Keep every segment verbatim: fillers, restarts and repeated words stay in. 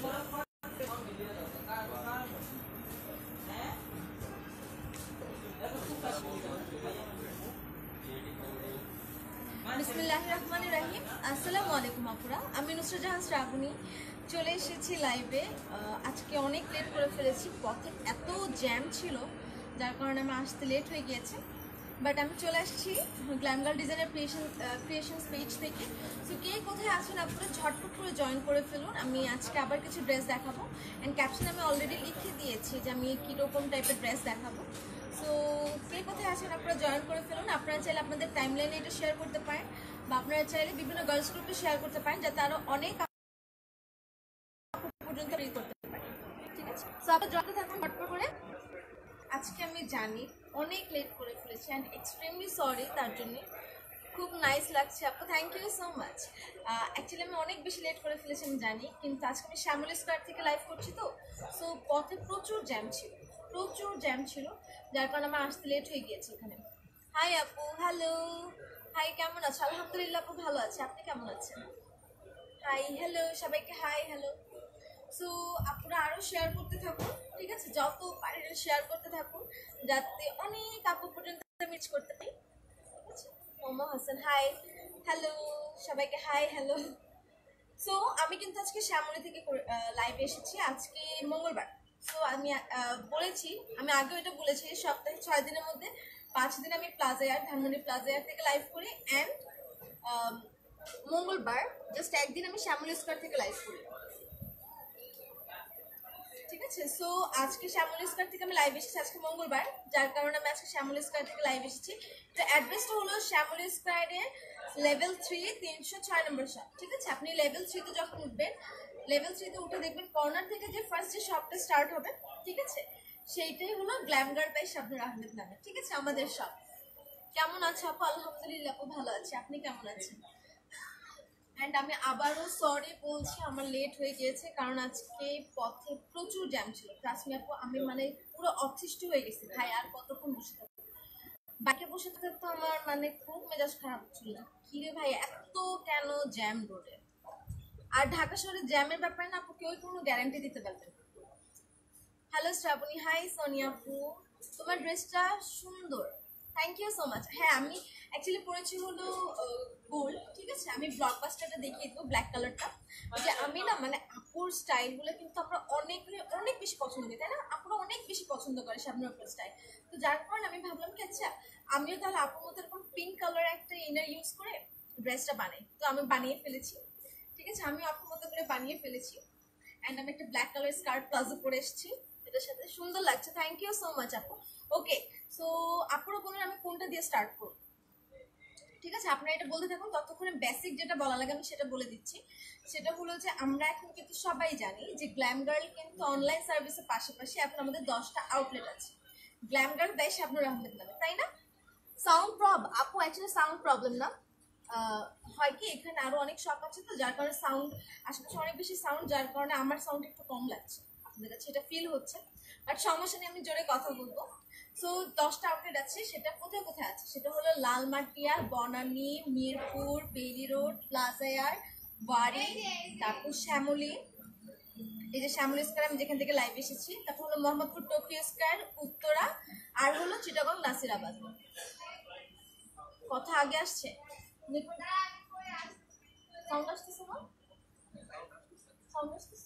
বিসমিল্লাহিররহমানিররহিম। আসসালামু আলাইকুম আপুরা, আমি নুসরাত জাহান শ্রাবণী চলে এসেছি লাইভে। আজকে অনেক লেট করে ফেলেছি, পথে এত জ্যাম ছিল যার কারণে আমি আসতে লেট হয়ে গিয়েছে। বাট আমি চলে আসছি গ্ল্যাম গার্ল ডিজাইনের ক্রিয়েশন ক্রিয়েশনস পেজ থেকে। সো কে কোথায় আছেন আপনারা ঝটপট করে জয়েন করে ফেলুন। আমি আজকে আবার কিছু ড্রেস দেখাবো অ্যান্ড ক্যাপশন আমি অলরেডি লিখে দিয়েছি যে আমি কীরকম টাইপের ড্রেস দেখাবো। সো কে কোথায় আছেন আপনারা জয়েন করে ফেলুন। আপনারা চাইলে আপনাদের টাইম লাইনে এটা শেয়ার করতে পারেন বা আপনারা চাইলে বিভিন্ন গার্লস গ্রুপে শেয়ার করতে পারেন যাতে আরও অনেক পর্যন্ত রিড করতে পারেন। ঠিক আছে, সো আপনারা যত থাকুন ঝটপট করে। আজকে আমি জানি অনেক লেট করে ফেলেছি অ্যান্ড এক্সট্রিমলি সরি তার জন্য। খুব নাইস লাগছে আপু, thank you so much. Actually আমি অনেক বেশি লেট করে ফেলেছি আমি জানি, কিন্তু আজকে আমি শ্যামলী স্কয়ার থেকে লাইভ করছি তো, সো পথে প্রচুর জ্যাম ছিল প্রচুর জ্যাম ছিল যার কারণে আমার আসতে লেট হয়ে গিয়েছে এখানে। হাই আপু, হ্যালো, হাই, কেমন আছো? আলহামদুলিল্লাহ আপু ভালো আছে, আপনি কেমন আছেন? হাই, হ্যালো সবাইকে, হাই, হ্যালো। সো আপনারা আরও শেয়ার করতে থাকুন, ঠিক আছে, যত পারেন শেয়ার করতে থাকুন যাতে অনেক আপু পর্যন্ত মিট করতে পারি। ঠিক আছে, মোমো হাসান, হাই, হ্যালো সবাইকে, হাই, হ্যালো। সো আমি কিন্তু আজকে শ্যামলী থেকে লাইভে এসেছি, আজকে মঙ্গলবার। সো আমি বলেছি, আমি আগেও এটা বলেছি, সপ্তাহে ছয় দিনের মধ্যে পাঁচ দিন আমি plaza air Dhanmondi plaza air থেকে লাইভ করি অ্যান্ড মঙ্গলবার জাস্ট একদিন আমি শ্যামলী স্কয়ার থেকে লাইভ করি। ঠিক আছে, সো আজকে শ্যামলী স্কয়ার থেকে আমি লাইভ এসেছি, আজকে মঙ্গলবার যার কারণে আমি আজকে শ্যামলী স্কয়ার থেকে লাইভ এসেছি। তো অ্যাড্রেসটা হলো শ্যামলী স্কয়ারের লেভেল থ্রি তিনশো ছয় নম্বর শপ। ঠিক আছে, আপনি লেভেল থ্রিতে যখন উঠবেন, লেভেল থ্রিতে উঠে দেখবেন কর্নার থেকে যে ফার্স্ট যে শপটা স্টার্ট হবে, ঠিক আছে, সেইটাই হলো glam girl by Shabnur Ahmed নামে। ঠিক আছে, আমাদের শপ। কেমন আছে আপু? আলহামদুলিল্লাহ আপু ভালো আছে, আপনি কেমন আছেন? অ্যান্ড আমি আবারও সরি বলছি আমার লেট হয়ে গিয়েছে, কারণ আজকে পথে প্রচুর জ্যাম ছিল। ট্রাস্ট মি আপু, আমি মানে পুরো অতিষ্ঠ হয়ে গেছি ভাই, আর কতক্ষণ বসে থাকবো, বাইকে বসে থাকতে তো আমার মানে খুব মেজাজ খারাপ ছিল। কি রে ভাই, এত কেন জ্যাম রোডে? আর ঢাকা শহরের জ্যামের ব্যাপারে না আপু কেউ কোনো গ্যারান্টি দিতে পারবে না। হ্যালো শ্রাবণী, হাই সোনিয়া আপু, তোমার ড্রেসটা সুন্দর, থ্যাংক ইউ সো মাচ। হ্যাঁ, আমি অ্যাকচুয়ালি পরেছি হলো গোল্ড। ঠিক আছে, আমি ব্লকবাস্টারটা দেখিয়ে দেবো, ব্ল্যাক কালারটা। যে আমি না মানে আপুর স্টাইলগুলো কিন্তু আমরা অনেক অনেক বেশি পছন্দ করি, তাই না? আপুরা অনেক বেশি পছন্দ করে শাবনূর আপুর স্টাইল। তো যার কারণে আমি ভাবলাম কি আচ্ছা আমিও তাহলে আপুর মতো এরকম পিঙ্ক কালার একটা ইনার ইউজ করে ড্রেসটা বানাই। তো আমি বানিয়ে ফেলেছি। ঠিক আছে, আমি আপুর মতো করে বানিয়ে ফেলেছি অ্যান্ড আমি একটা ব্ল্যাক কালার স্কার্ট প্লাজো পরে এসেছি, এটার সাথে সুন্দর লাগছে, থ্যাংক ইউ সো মাচ আপু। ওকে, সো আপুরা বলুন আমি কোনটা দিয়ে স্টার্ট করব? ঠিক আছে, আপনারা এটা বলতে থাকুন, ততক্ষণে বেসিক যেটা বলা লাগে আমি সেটা বলে দিচ্ছি। সেটা হলো যে আমরা এখন কিন্তু সবাই জানি যে গ্ল্যাম গার্ল কিন্তু অনলাইন সার্ভিসের পাশাপাশি এখন আমাদের দশটা আউটলেট আছে glam girl by Shabnur Ahmed নামে, তাই না? সাউন্ড প্রব আপু, অ্যাকচুয়ালি সাউন্ড প্রবলেম না, হয় কি এখানে আরো অনেক শপ আছে তো যার কারণে সাউন্ড আশেপাশে অনেক বেশি সাউন্ড, যার কারণে আমার সাউন্ড একটু কম লাগছে, আপনাদের কাছে এটা ফিল হচ্ছে, বাট সমস্যা নেই, আমি জোরে কথা বলবো। সো দশটা আউটলেট আছে, সেটা কোথায় কোথায় আছে সেটা হলো Lalmatia, Banani, Mirpur, Bailey road, plaza air, বাড়ি, তারপর শ্যামলী, এই যে শ্যামলী স্কয়ার আমি যেখান থেকে লাইভ এসেছি, তারপর হলো মোহাম্মদপুর টোকিও স্কয়ার, উত্তরা, আর হলো চিটাগং নাসিরাবাদ। কথা আগে আসছে, সাউন্ড আসতেছে না? সাউন্ড আসতেছে?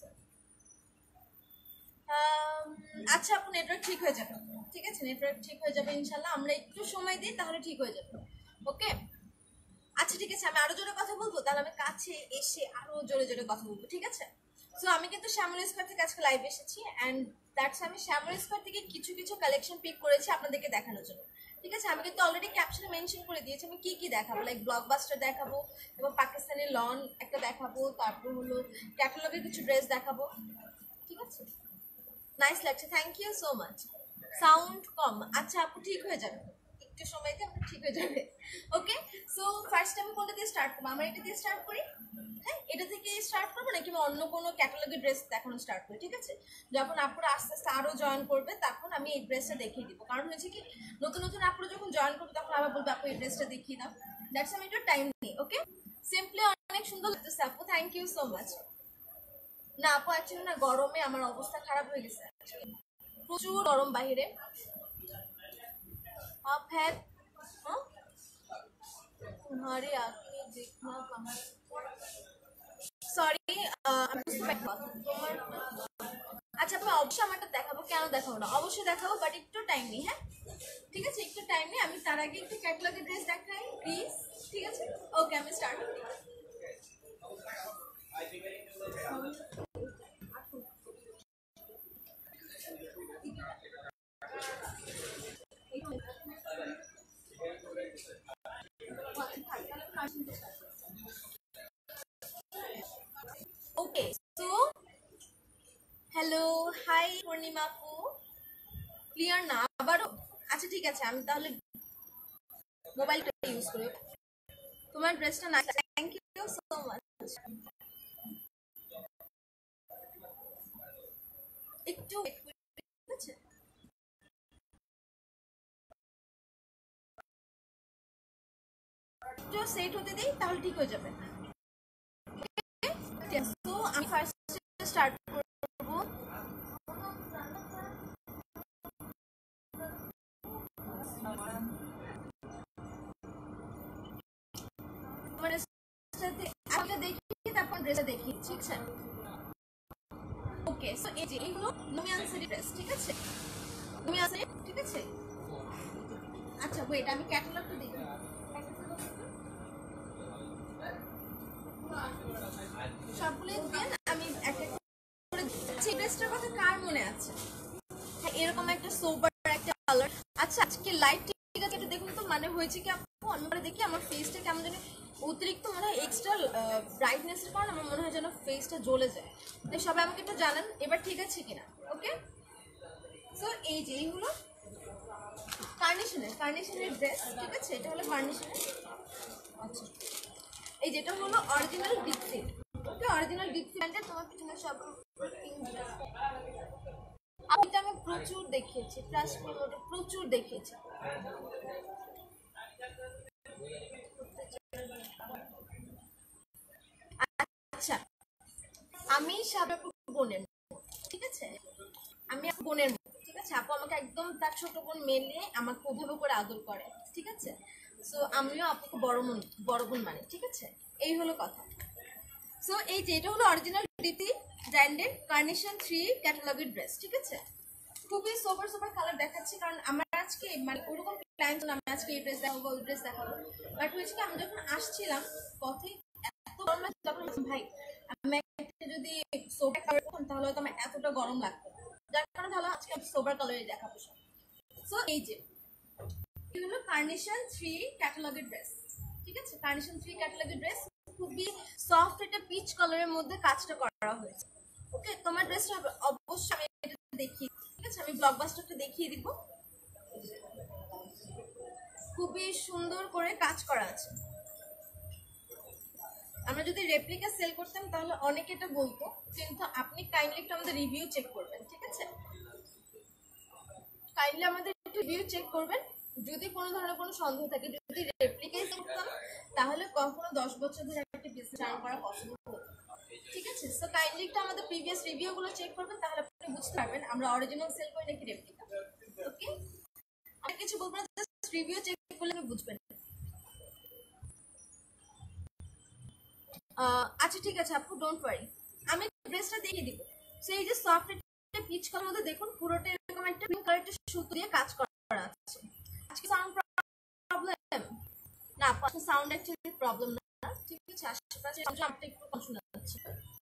আচ্ছা আপু, নেটওয়ার্ক ঠিক হয়ে যাবে, ঠিক আছে, নেটওয়ার্ক ঠিক হয়ে যাবে ইনশাল্লাহ, আমরা একটু সময় দিই তাহলে ঠিক হয়ে যাবে। ওকে, আচ্ছা ঠিক আছে, আমি আরো জোরে কথা বলবো, তাহলে আমি কাছে এসে আরো জোরে জোরে কথা বলবো, ঠিক আছে? সো আমি কিন্তু শ্যামলী স্কয়ার থেকে আজকে লাইভ এসেছি অ্যান্ড দ্যাটস আমি শ্যামলী স্কয়ার থেকে কিছু কিছু কালেকশন পিক করেছি আপনাদেরকে দেখানোর জন্য। ঠিক আছে, আমি কিন্তু অলরেডি ক্যাপশনে মেনশন করে দিয়েছি আমি কি কি দেখাবো, লাইক ব্লকবাস্টার দেখাবো এবং পাকিস্তানি লন একটা দেখাবো, তারপর হলো ক্যাটালগের কিছু ড্রেস দেখাবো। ঠিক আছে, নাইস লাগছে, thank you so much. Sound কম, আচ্ছা আপু ঠিক হয়ে যাবে, একটু সময় দিয়ে আমরা ঠিক হয়ে যাবে। ওকে, সো ফার্স্ট আমি কোনটা দিয়ে স্টার্ট করবো? আমরা এটা দিয়ে স্টার্ট করি, হ্যাঁ এটা থেকে স্টার্ট করবো নাকি অন্য কোনো ক্যাটালগের ড্রেস দেখানো স্টার্ট করি? ঠিক আছে, যখন আপুরা আস্তে আস্তে আরও জয়েন করবে তখন আমি এই ড্রেসটা দেখিয়ে দিব, কারণ হচ্ছে কি নতুন নতুন আপুরা যখন জয়েন করবে তখন আবার বলবে আপু এই ড্রেসটা দেখিয়ে দাও, দ্যাটস আমি একটু টাইম নিই। ওকে, সিম্পলি অনেক সুন্দর লাগতেছে আপু, থ্যাংক ইউ সো মাচ। না আপু অ্যাকচুয়ালি না গরমে আমার অবস্থা খারাপ হয়ে গেছে, প্রচুর গরম বাইরে। आप है हाँ तुम्हारे आके देखना कहाँ, সরি আমি বুঝতে পারি তোমার। আচ্ছা আমি অবশ্যই আমারটা দেখাবো, কেন দেখাবো না, অবশ্যই দেখাবো, বাট একটু টাইম নেই। হ্যাঁ ঠিক আছে, একটু টাইম নেই, আমি তার আগে একটু ক্যাটালগের ড্রেস দেখাই প্লিজ। ঠিক আছে ওকে আমি স্টার্ট করি। Okay so hello hi Purnima আপু, ক্লিয়ার না আবারও? আচ্ছা ঠিক আছে আমি তাহলে মোবাইলটা ইউজ করি। তোমার ড্রেসটা না, থ্যাংক ইউ সো মাচ। একটু ঠিক আছে, একটু সেট হতে দিই তাহলে ঠিক হয়ে যাবে। তো আমি ফার্স্ট স্টার্ট করব। তোমার সাথে আগে দেখি তারপর ড্রেসটা দেখি, ঠিক আছে? ওকে সো এই যে এগুলো লুমিয়ান্সের ড্রেস, ঠিক আছে? লুমিয়ান্সের, ঠিক আছে? আচ্ছা ওয়েট আমি ক্যাটালগটা দেখি। সবগুলো দেন আমি একটা করে দিচ্ছি। ড্রেসটার কথা কার মনে আছে? হ্যাঁ এরকম একটা সোবার একটা কালার। আচ্ছা আজকে লাইট ঠিক আছে একটু দেখুন তো, মানে হয়েছে কি আপু অন্যবার দেখি আমার ফেসটা কেমন জানি অতিরিক্ত মনে হয় এক্সট্রা ব্রাইটনেসের কারণে আমার মনে হয় যেন ফেসটা জ্বলে যায়। তাই সবাই আমাকে একটু জানান এবার ঠিক আছে কিনা। ওকে সো এই যে এইগুলো কার্নেশনের কার্নেশনের ড্রেস, ঠিক আছে? এটা হলো কার্নেশনের। আচ্ছা এই যেটা হলো original Deepsy, okay original Deepsy ব্র্যান্ডের। তোমার পিছনে সব এটা আমি প্রচুর দেখিয়েছি, প্লাস প্রচুর দেখিয়েছি। আচ্ছা আমি সাবেকুর বোনের, ঠিক আছে? আমি বোনের মতো, ঠিক আছে? আপু আমাকে একদম তার ছোট বোন মেলে আমাকে ওভাবে করে আদর করে, ঠিক আছে? সো আমিও আপুকে বড় বোন বড় বোন মানে, ঠিক আছে? এই হলো কথা। সো এই যে এটা হলো অরিজিনাল ডিপি ব্র্যান্ডের কার্নেশন থ্রি ক্যাটালগের ড্রেস, ঠিক আছে? খুবই সুপার সুপার কালার দেখাচ্ছি কারণ আমার আজকে মানে ওরকম প্ল্যান ছিল আমি আজকে এই ড্রেস দেখাবো ওই ড্রেস দেখাবো, বাট হয়েছে কি আমি যখন আসছিলাম পথে এত গরম লাগছে তখন ভাই আমি একটা যদি সোবার কালার করতাম তাহলে হয়তো আমার এতটা গরম লাগতো, যার কারণে ভালো আজকে আমি সোবার কালারে দেখাবো। সো এই যে এই হলো কার্নেশন থ্রি ক্যাটালগের ড্রেস, ঠিক আছে? কার্নেশন থ্রি ক্যাটালগের ড্রেস খুবই সফট একটা পিচ কালারের মধ্যে কাজটা করা হয়েছে। ওকে তোমার ড্রেসটা অবশ্যই আমি এটা দেখিয়ে, ঠিক আছে? আমি ব্লকবাস্টারটা দেখিয়ে দিব, খুবই সুন্দর করে কাজ করা আছে। আমরা যদি রেপ্লিকা সেল করতাম তাহলে অনেকে এটা বলতো, কিন্তু আপনি কাইন্ডলি একটু আমাদের রিভিউ চেক করবেন, ঠিক আছে? কাইন্ডলি আমাদের একটু রিভিউ চেক করবেন, যদি কোনো ধরনের কোনো সন্দেহ থাকে। যদি রেপ্লিকাই করতাম তাহলে কখনো দশ বছর ধরে একটা বিজনেস রান করা পসিবল হতো, ঠিক আছে? সো কাইন্ডলি একটু আমাদের প্রিভিয়াস রিভিউগুলো চেক করবেন, তাহলে আপনি বুঝতে পারবেন আমরা অরিজিনাল সেল করি নাকি রেপ্লিকা। ওকে আমি কিছু বলবো না, জাস্ট রিভিউ চেক করলে আপনি বুঝবেন। আচ্ছা ঠিক আছে আপু ডোন্ট ওয়ারি, আমি ড্রেসটা দেখিয়ে দিব। সো এই যে সফট একটা পিচ কালার মধ্যে দেখুন পুরোটা এরকম একটা পিঙ্ক কালার একটা সুতো দিয়ে কাজ করা আছে। আজকে সাউন্ড প্রবলেম না আপু, আজকে সাউন্ড অ্যাকচুয়ালি প্রবলেম না, ঠিক আছে? আশেপাশে সাউন্ডটা একটু কম শোনা যাচ্ছে।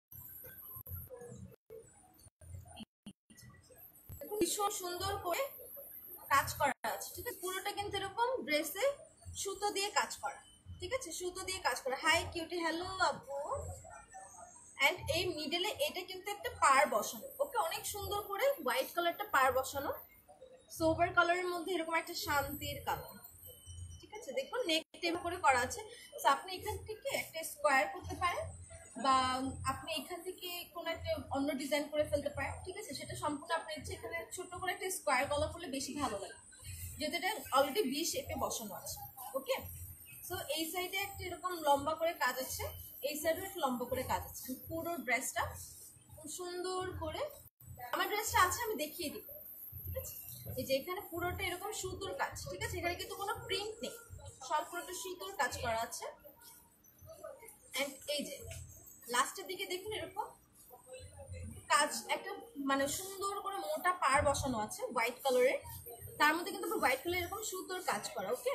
ভীষণ সুন্দর করে কাজ করা আছে, ঠিক আছে? পুরোটা কিন্তু এরকম ড্রেসে সুতো দিয়ে কাজ করা, ঠিক আছে? সুতো দিয়ে কাজ করা। হাই কিউটি, হ্যালো আপু। এন্ড এই মিডলে এটা কিন্তু একটা পার বসানো, ওকে অনেক সুন্দর করে হোয়াইট কালারটা পার বসানো, সোবার কালারের মধ্যে এরকম একটা শান্তির কালার, ঠিক আছে? দেখুন নেক টেপ করে করা আছে। তো আপনি এখান থেকে একটা স্কোয়ার করতে পারেন বা আপনি এখান থেকে কোনো একটা অন্য ডিজাইন করে ফেলতে পারেন, ঠিক আছে? সেটা সম্পূর্ণ আপনার ইচ্ছে। এখানে ছোট করে একটা স্কোয়ার গলা করলে বেশি ভালো লাগে, যেহেতু এটা অলরেডি বি শেপে বসানো আছে। ওকে সো এই সাইডে একটা এরকম লম্বা করে কাজ আছে, এই সাইডে একটা লম্বা করে কাজ আছে। পুরো ড্রেসটা সুন্দর করে আমার ড্রেসটা আছে, আমি দেখিয়ে দিব। ঠিক আছে, এই যে এখানে পুরোটা এরকম সুতোর কাজ। ঠিক আছে, এখানে কিন্তু কোনো প্রিন্ট নেই, সব পুরোটা সুতোর কাজ করা আছে। এন্ড এই যে লাস্টের দিকে দেখুন এরকম কাজ, একটা মানে সুন্দর করে মোটা পার বসানো আছে হোয়াইট কালারের, তার মধ্যে কিন্তু হোয়াইট কালার এরকম সুতোর কাজ করা। ওকে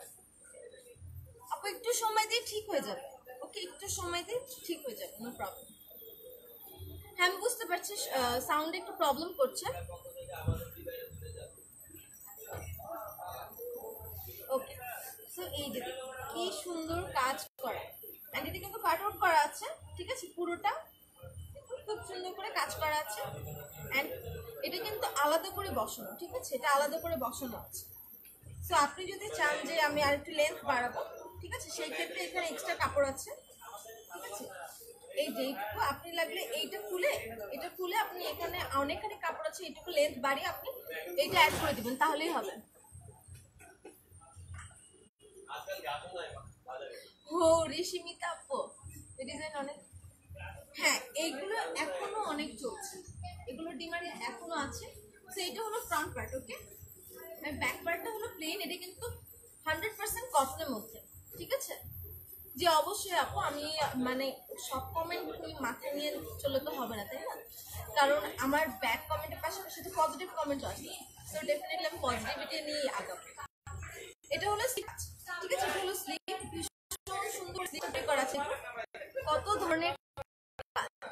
আপু একটু সময় দিয়ে ঠিক হয়ে যাবে, ওকে একটু সময় দিয়ে ঠিক হয়ে যাবে, নো প্রবলেম। হ্যাঁ আমি বুঝতে পারছি সাউন্ডে একটু প্রবলেম করছে। ওকে সো এই যে কি সুন্দর কাজ করা, এন্ড এটা কিন্তু কাট আউট করা আছে। ঠিক আছে, পুরোটা খুব সুন্দর করে কাজ করা আছে। এন্ড এটা কিন্তু আলাদা করে বসানো। ঠিক আছে, এটা আলাদা করে বসানো আছে। সো আপনি যদি চান যে আমি আর একটু লেন্থ বাড়াবো, ঠিক আছে, সেই ক্ষেত্রে এখানে এক্সট্রা কাপড় আছে। ঠিক আছে, এই যে এইটুকু আপনি লাগলে এইটা খুলে, এটা খুলে আপনি এখানে অনেকখানি কাপড় আছে, এইটুকু লেন্থ বাড়িয়ে আপনি এইটা অ্যাড করে দিবেন, তাহলেই হবে। ও রেশমিতা আপু, এই ডিজাইন অনেক, হ্যাঁ এইগুলো এখনো অনেক চলছে, এগুলো ডিমান্ডে এখনো আছে। তো এটা হলো ফ্রন্ট পার্ট। ওকে, ব্যাক পার্টটা হলো প্লেন, এটা কিন্তু হান্ড্রেড পার্সেন্ট কটনের মধ্যে। ঠিক আছে, যে অবশ্যই আপু আমি মানে সব কমেন্ট মাথায় নিয়ে চলে তো হবে না, তাই না? কারণ আমার ব্যাড কমেন্টের পাশাপাশি তো পজিটিভ কমেন্ট আছে, তো ডেফিনেটলি আমি পজিটিভিটি নিয়ে আগাবো। এটা হলো স্লিপ। ঠিক আছে, এটা হলো স্লিপ, ভীষণ সুন্দর স্লিপ করা আছে, কত ধরনের কাজ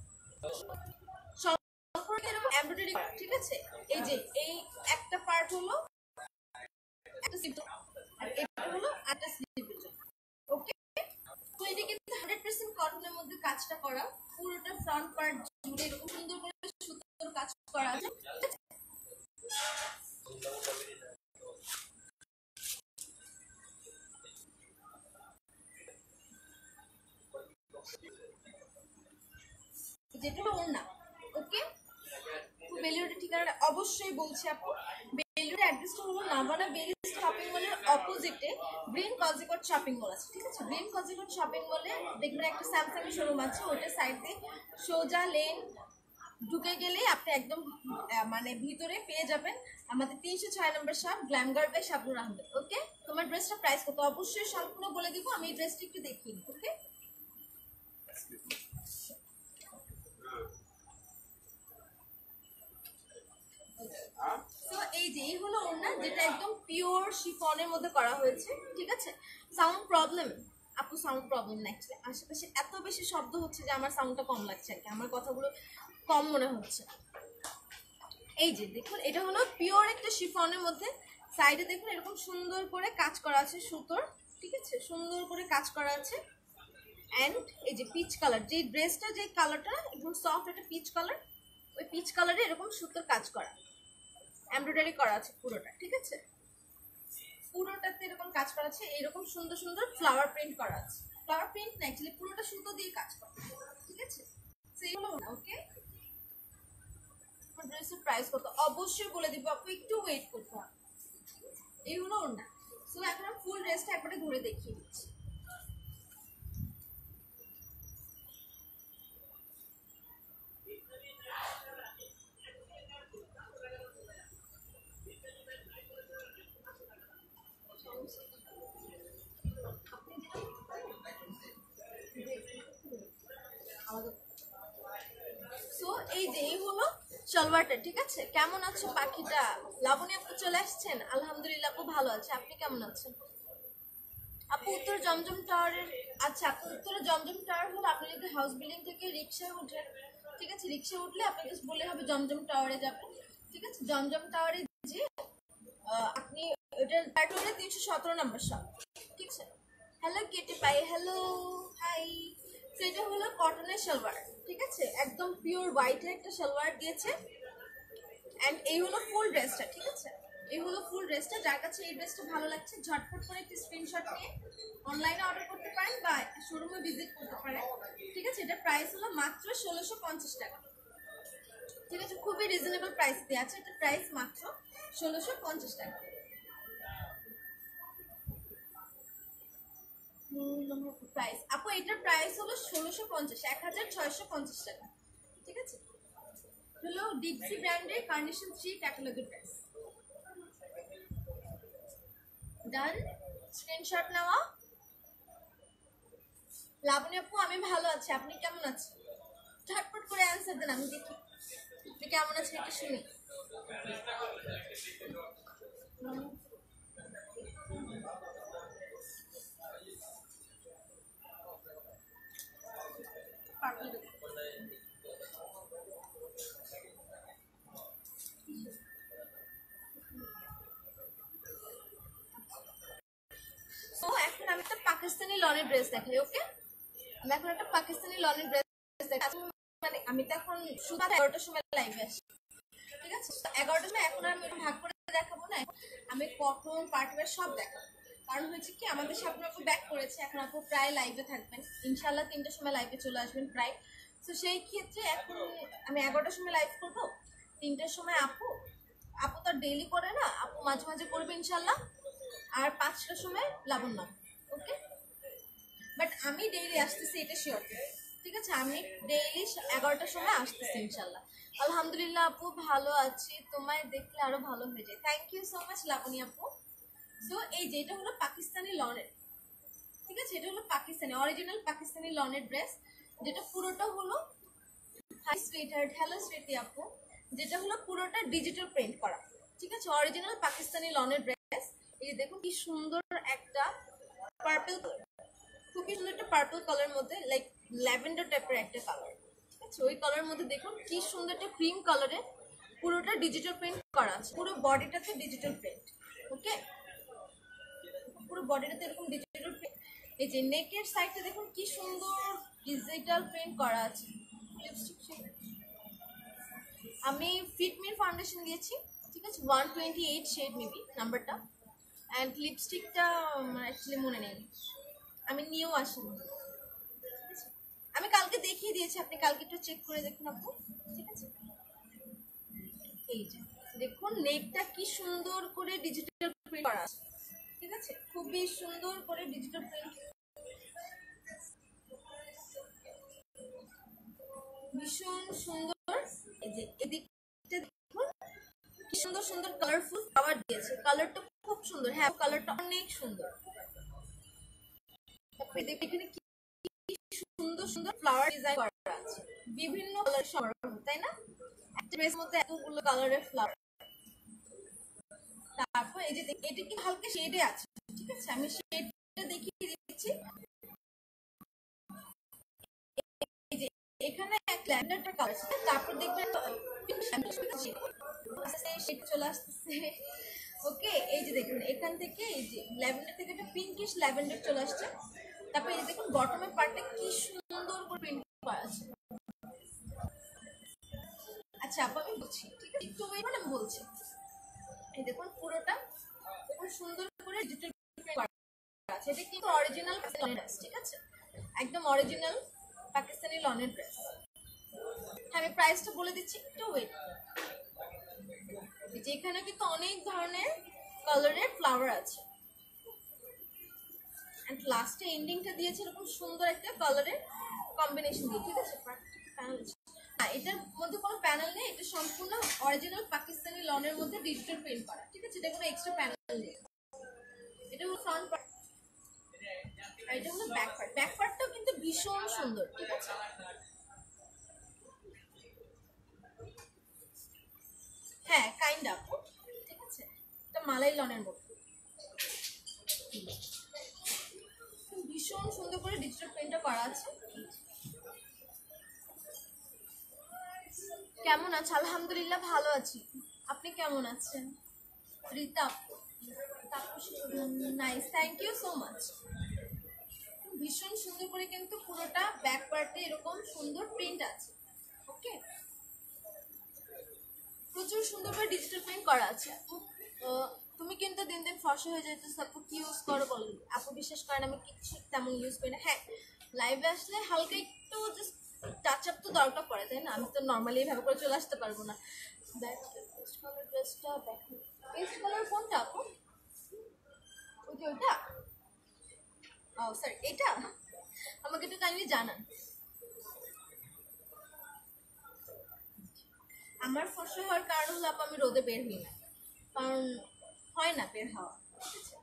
সম্পর্কে এরকম এমব্রয়ডারি। ঠিক আছে, এই যে এই একটা পার্ট হলো একটা স্লিপ, আর এটা হলো একটা স্লিপের জন্য। ওকে, তো এটা কিন্তু হান্ড্রেড পার্সেন্ট কটনের মধ্যে কাজটা করা, পুরোটা ফ্রন্ট পার্ট জুড়ে এরকম সুন্দর করে সুতোর কাজ করা আছে। যেটা হলো ওড়না। ওকে, বেলুড়ের ঠিকানাটা অবশ্যই বলছি আপু, বেলুড়ের অ্যাড্রেসটা হলো নাভানা বেলি শপিং মলের অপোজিটে গ্রিন কজিকট শপিং মল আছে। ঠিক আছে, গ্রিন কজিকট শপিং মলে দেখবেন একটা স্যামসাং শোরুম আছে, ওইটার সাইড দিয়ে সোজা লেন ঢুকে গেলে আপনি একদম মানে ভিতরে পেয়ে যাবেন আমাদের তিনশো ছয় number shop glam girl by Shabnur Ahmed. Okay, তোমার ড্রেসটা প্রাইস কত অবশ্যই সম্পূর্ণ বলে দিব, আমি এই ড্রেসটা একটু দেখিয়ে নিই। ওকে, তো এই যে এই হলো ওড়না, যেটা একদম পিওর শিফনের মধ্যে করা হয়েছে। ঠিক আছে, সাউন্ড প্রবলেম আপু, সাউন্ড প্রবলেম না, অ্যাকচুয়ালি আশেপাশে এত বেশি শব্দ হচ্ছে যে আমার সাউন্ডটা কম লাগছে আর কি, আমার কথাগুলো কম মনে হচ্ছে। এই যে দেখুন, এটা হলো পিওর একটা শিফনের মধ্যে, সাইডে দেখুন এরকম সুন্দর করে কাজ করা আছে সুতোর। ঠিক আছে, সুন্দর করে কাজ করা আছে। অ্যান্ড এই যে পিচ কালার, যে ড্রেসটা যে কালারটা একদম সফট একটা পিচ কালার, ওই পিচ কালারে এরকম সুতোর কাজ করা, এমব্রয়ডারি করা আছে পুরোটা। ঠিক আছে, পুরোটাতে এরকম কাজ করা আছে, এরকম সুন্দর সুন্দর ফ্লাওয়ার প্রিন্ট করা আছে। ফ্লাওয়ার প্রিন্ট না, অ্যাকচুয়ালি পুরোটা সুতো দিয়ে কাজ করা। ঠিক আছে, সেইগুলো না। ওকে, ড্রেসের প্রাইস কত অবশ্যই বলে দিব আপু, একটু ওয়েট করতে হবে। এই হলো ওর না। সো এখন আমি ফুল ড্রেসটা একবারে ধরে দেখিয়ে দিচ্ছি। সো এই যে এই হলো সালোয়ারটা। ঠিক আছে, কেমন আছো পাখিটা? লাবণী আপু চলে আসছেন? আলহামদুলিল্লাহ আপু ভালো আছে, আপনি কেমন আছেন আপু? উত্তর জমজম টাওয়ারের, আচ্ছা আপু উত্তরে জমজম টাওয়ার হলো, আপনি যদি হাউস বিল্ডিং থেকে রিক্সায় উঠেন, ঠিক আছে, রিক্সা উঠলে আপনি জাস্ট বললে হবে জমজম টাওয়ারে যাবেন। ঠিক আছে, জমজম টাওয়ারে যে আপনি ওটার প্যাট্রোলে তিনশো সতেরো নম্বর শপ। ঠিক আছে, হ্যালো কেটে পাই, হ্যালো হাই। সেটা হলো কটনের সালোয়ার। ঠিক আছে, একদম পিওর হোয়াইটের একটা সালোয়ার দিয়েছে। অ্যান্ড এই হলো ফুল ড্রেসটা। ঠিক আছে, এই হলো ফুল ড্রেসটা। যার কাছে এই ড্রেসটা ভালো লাগছে ঝটপট করে একটি স্ক্রিনশট নিয়ে অনলাইনে অর্ডার করতে পারেন বা শোরুমে ভিজিট করতে পারেন। ঠিক আছে, এটা প্রাইস হলো মাত্র ষোলোশো পঞ্চাশ টাকা। ঠিক আছে, খুবই রিজনেবল প্রাইস দেওয়া আছে, এটা প্রাইস মাত্র ষোলোশো পঞ্চাশ টাকা। প্রাইস আপু এটার প্রাইস হলো ষোলোশো পঞ্চাশ, এক হাজার ছয়শো পঞ্চাশ টাকা। ঠিক আছে, হলো ডিক্সি ব্র্যান্ডের কার্নেশন থ্রি ক্যাটালগের ড্রেস। ডান, স্ক্রিনশট নেওয়া। লাবণী আপু আমি ভালো আছি, আপনি কেমন আছেন? ঝটপট করে অ্যান্সার দেন, আমি দেখি আপনি কেমন আছেন এটা শুনি। তো এখন আমি একটা পাকিস্তানি লনের ড্রেস দেখাই। ওকে, আমি এখন একটা পাকিস্তানি লনের ড্রেস দেখাই। মানে আমি তো এখন শুধু এগারোটার সময় লাইভে আসি, ঠিক আছে? এগারোটার সময় এখন আমি ভাগ করে দেখাবো না, আমি কটন পার্টিওয়ার সব দেখাবো। কারণ হচ্ছে কি আমাদের সামনে আপু ব্যাক করেছে, এখন আপু প্রায় লাইভে থাকবেন, ইনশাল্লাহ তিনটার সময় লাইভে চলে আসবেন প্রায়। তো সেই ক্ষেত্রে এখন আমি এগারোটার সময় লাইভ করবো, তিনটার সময় আপু আপু তো ডেইলি করে না, আপু মাঝে মাঝে করবে ইনশাল্লাহ, আর পাঁচটার সময় লাবণ্য। ওকে, বাট আমি ডেইলি আসতেছি এটা শিওর, ঠিক আছে? আমি ডেইলি এগারোটার সময় আসতেছি ইনশাল্লাহ। আলহামদুলিল্লাহ আপু ভালো আছি, তোমায় দেখলে আরো ভালো হয়ে যায়। Thank you so much Laboni আপু। সো এই যে এটা হলো পাকিস্তানি লনের, ঠিক আছে? এটা হলো পাকিস্তানি অরিজিনাল পাকিস্তানি লনের ড্রেস, যেটা পুরোটা হলো হাই সুইটহার্ট, হ্যালো সুইটি আপু, যেটা হলো পুরোটা ডিজিটাল প্রিন্ট করা, ঠিক আছে? অরিজিনাল পাকিস্তানি লনের ড্রেস। এই দেখুন কি সুন্দর একটা পার্পল, খুবই সুন্দর একটা পার্পল কালার মধ্যে, লাইক ল্যাভেন্ডার টাইপের একটা কালার, ঠিক আছে? ওই কালারের মধ্যে দেখুন কি সুন্দর একটা ক্রিম কালারে পুরোটা ডিজিটাল প্রিন্ট করা আছে, পুরো বডিটাতে ডিজিটাল প্রিন্ট। ওকে, পুরো বডিটাতে এরকম ডিজিটাল প্রিন্ট। এই যে নেকের সাইডটা দেখুন কি সুন্দর ডিজিটাল প্রিন্ট করা আছে। আমি ফিটমির ফাউন্ডেশন দিয়েছি, ঠিক আছে? One twenty eight shade maybe নাম্বারটা, অ্যান্ড লিপস্টিকটা অ্যাকচুয়ালি মনে নেই, আমি নিয়েও আসিনি, ঠিক আছে? আমি কালকে দেখিয়ে দিয়েছি, আপনি কালকে একটু চেক করে দেখুন আপু, ঠিক আছে? এই যে দেখুন নেকটা কি সুন্দর করে ডিজিটাল প্রিন্ট করা আছে, ঠিক আছে? খুবই সুন্দর করে ডিজিটাল প্রিন্ট, ভীষণ সুন্দর। এই যে এদিকটা দেখুন কি সুন্দর সুন্দর কালারফুল ফ্লাওয়ার দিয়েছে, কালারটা খুব সুন্দর। হ্যাঁ, কালারটা অনেক সুন্দর। তারপরে এখানে কি সুন্দর সুন্দর ফ্লাওয়ার ডিজাইন করা আছে, বিভিন্ন কালার সমারোহ, তাই না? একটা ড্রেসের মধ্যে এতগুলো কালারের ফ্লাওয়ার। তারপর এই যে এটা কি হালকা শেডে আছে, ঠিক আছে? আমি শেডটা দেখিয়ে দিচ্ছি। এই যে এখানে এক ল্যাভেন্ডার কালার আছে, তারপর দেখবেন শেড চলে আসতেছে। ওকে, এই যে দেখুন এখান থেকে এই যে ল্যাভেন্ডার থেকে একটা পিঙ্কিশ ল্যাভেন্ডার চলে আসছে। তারপর এই যে দেখুন বটমের পার্টটা কি সুন্দর করে প্রিন্ট করা আছে। আচ্ছা আপু আমি বলছি, ঠিক আছে? একটু ওয়েট করুন, আমি বলছি। এই দেখুন পুরোটা খুব সুন্দর করে ডিজিটাল প্রিন্ট করা আছে। এটা কিন্তু অরিজিনাল লনের ড্রেস, ঠিক আছে? একদম অরিজিনাল পাকিস্তানি লনের ড্রেস। আমি প্রাইসটা বলে দিচ্ছি, একটু ওয়েট। যেখানে কিন্তু অনেক ধরনের কালারের ফ্লাওয়ার আছে, এন্ড লাস্টে এন্ডিংটা দিয়েছে এরকম সুন্দর একটা কালারের কম্বিনেশন দিয়ে, ঠিক আছে? প্যানেল, হ্যাঁ এটার মধ্যে কোনো প্যানেল নেই, এটা সম্পূর্ণ অরিজিনাল পাকিস্তানি লনের মধ্যে ডিজিটাল প্রিন্ট করা, ঠিক আছে? এটা কোনো এক্সট্রা প্যানেল নেই। এটা হলো ফ্রন্ট পার্ট, আর এটা হলো ব্যাক পার্ট। ব্যাক পার্টটাও কিন্তু ভীষণ সুন্দর, ঠিক আছে? হ্যাঁ কাইন্ড আপ, ঠিক আছে? এটা মালাই লনের মধ্যে ভীষণ সুন্দর করে ডিজিটাল প্রিন্টটা করা আছে। কেমন আছে? আলহামদুলিল্লাহ ভালো আছি, আপনি কেমন আছেন? Rita nice, thank you so much. ভীষণ সুন্দর করে কিন্তু পুরোটা ব্যাক পার্টে এরকম সুন্দর প্রিন্ট আছে। ওকে, প্রচুর সুন্দর করে ডিজিটাল প্রিন্ট করা আছে। তুমি কিন্তু দিন দিন ফর্সা হয়ে যেতেছ আপু, কি ইউজ করো বলো? আপু বিশ্বাস করেন আমি কিছু তেমন ইউজ করি না। হ্যাঁ লাইভে আসলে হালকা একটু জাস্ট টাচ আপ তো দরকার পড়ে, তাই না? আমি তো নর্মালি এইভাবে করে চলে আসতে পারবো না। পেস্ট কালার ড্রেসটা দেখো, পেস্ট কালার কোনটা আপু? ওই যে ওইটা, ও সরি এটা, আমাকে একটু কাইন্ডলি জানান। আমার ফর্সা হওয়ার কারণ হলো আপু আমি রোদে বের হই না, কারণ হয় না বের হওয়া, ঠিক আছে?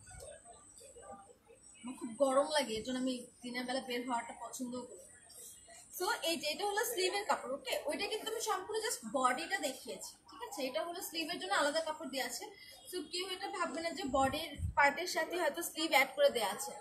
আমার খুব গরম লাগে, এর জন্য আমি দিনের বেলা বের হওয়াটা পছন্দও করি। সো এই যে এটা হলো স্লিভের কাপড়, ওকে? ওইটা কিন্তু আমি সম্পূর্ণ জাস্ট বডিটা দেখিয়েছি, ঠিক আছে? এটা হলো স্লিভের জন্য আলাদা কাপড় দেওয়া আছে। সো কেউ এটা ভাববে না যে বডির পার্টের সাথে হয়তো স্লিভ অ্যাড করে দেওয়া আছে।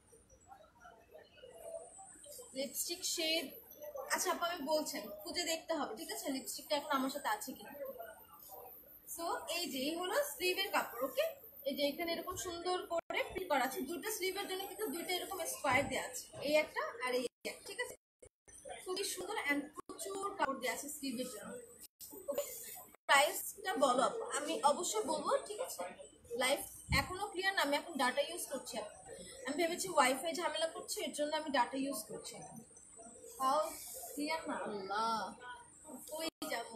লিপস্টিক শেড, আচ্ছা আপু আমি বলছেন খুঁজে দেখতে হবে, ঠিক আছে, লিপস্টিকটা এখন আমার সাথে আছে কিনা। সো এই যে এই হলো স্লিভের কাপড়, ওকে? এই যে এখানে এরকম সুন্দর করে প্রিন্ট করা আছে, দুটো স্লিভের জন্য কিন্তু দুটো এরকম স্কোয়ার দেওয়া আছে, এই একটা আর এই একটা, ঠিক আছে? খুবই সুন্দর এন্ড প্রচুর কাপড় দেওয়া আছে স্লিভের জন্য। প্রাইসটা বলো আপু, আমি অবশ্যই বলবো, ঠিক আছে? লাইফ এখনো ক্লিয়ার না, আমি এখন ডাটা ইউজ করছি। আমি ভেবেছি ওয়াইফাই ঝামেলা করছে, এর জন্য আমি ডাটা ইউজ করছি। তাও ক্লিয়ার না, আল্লাহ কই যাবো।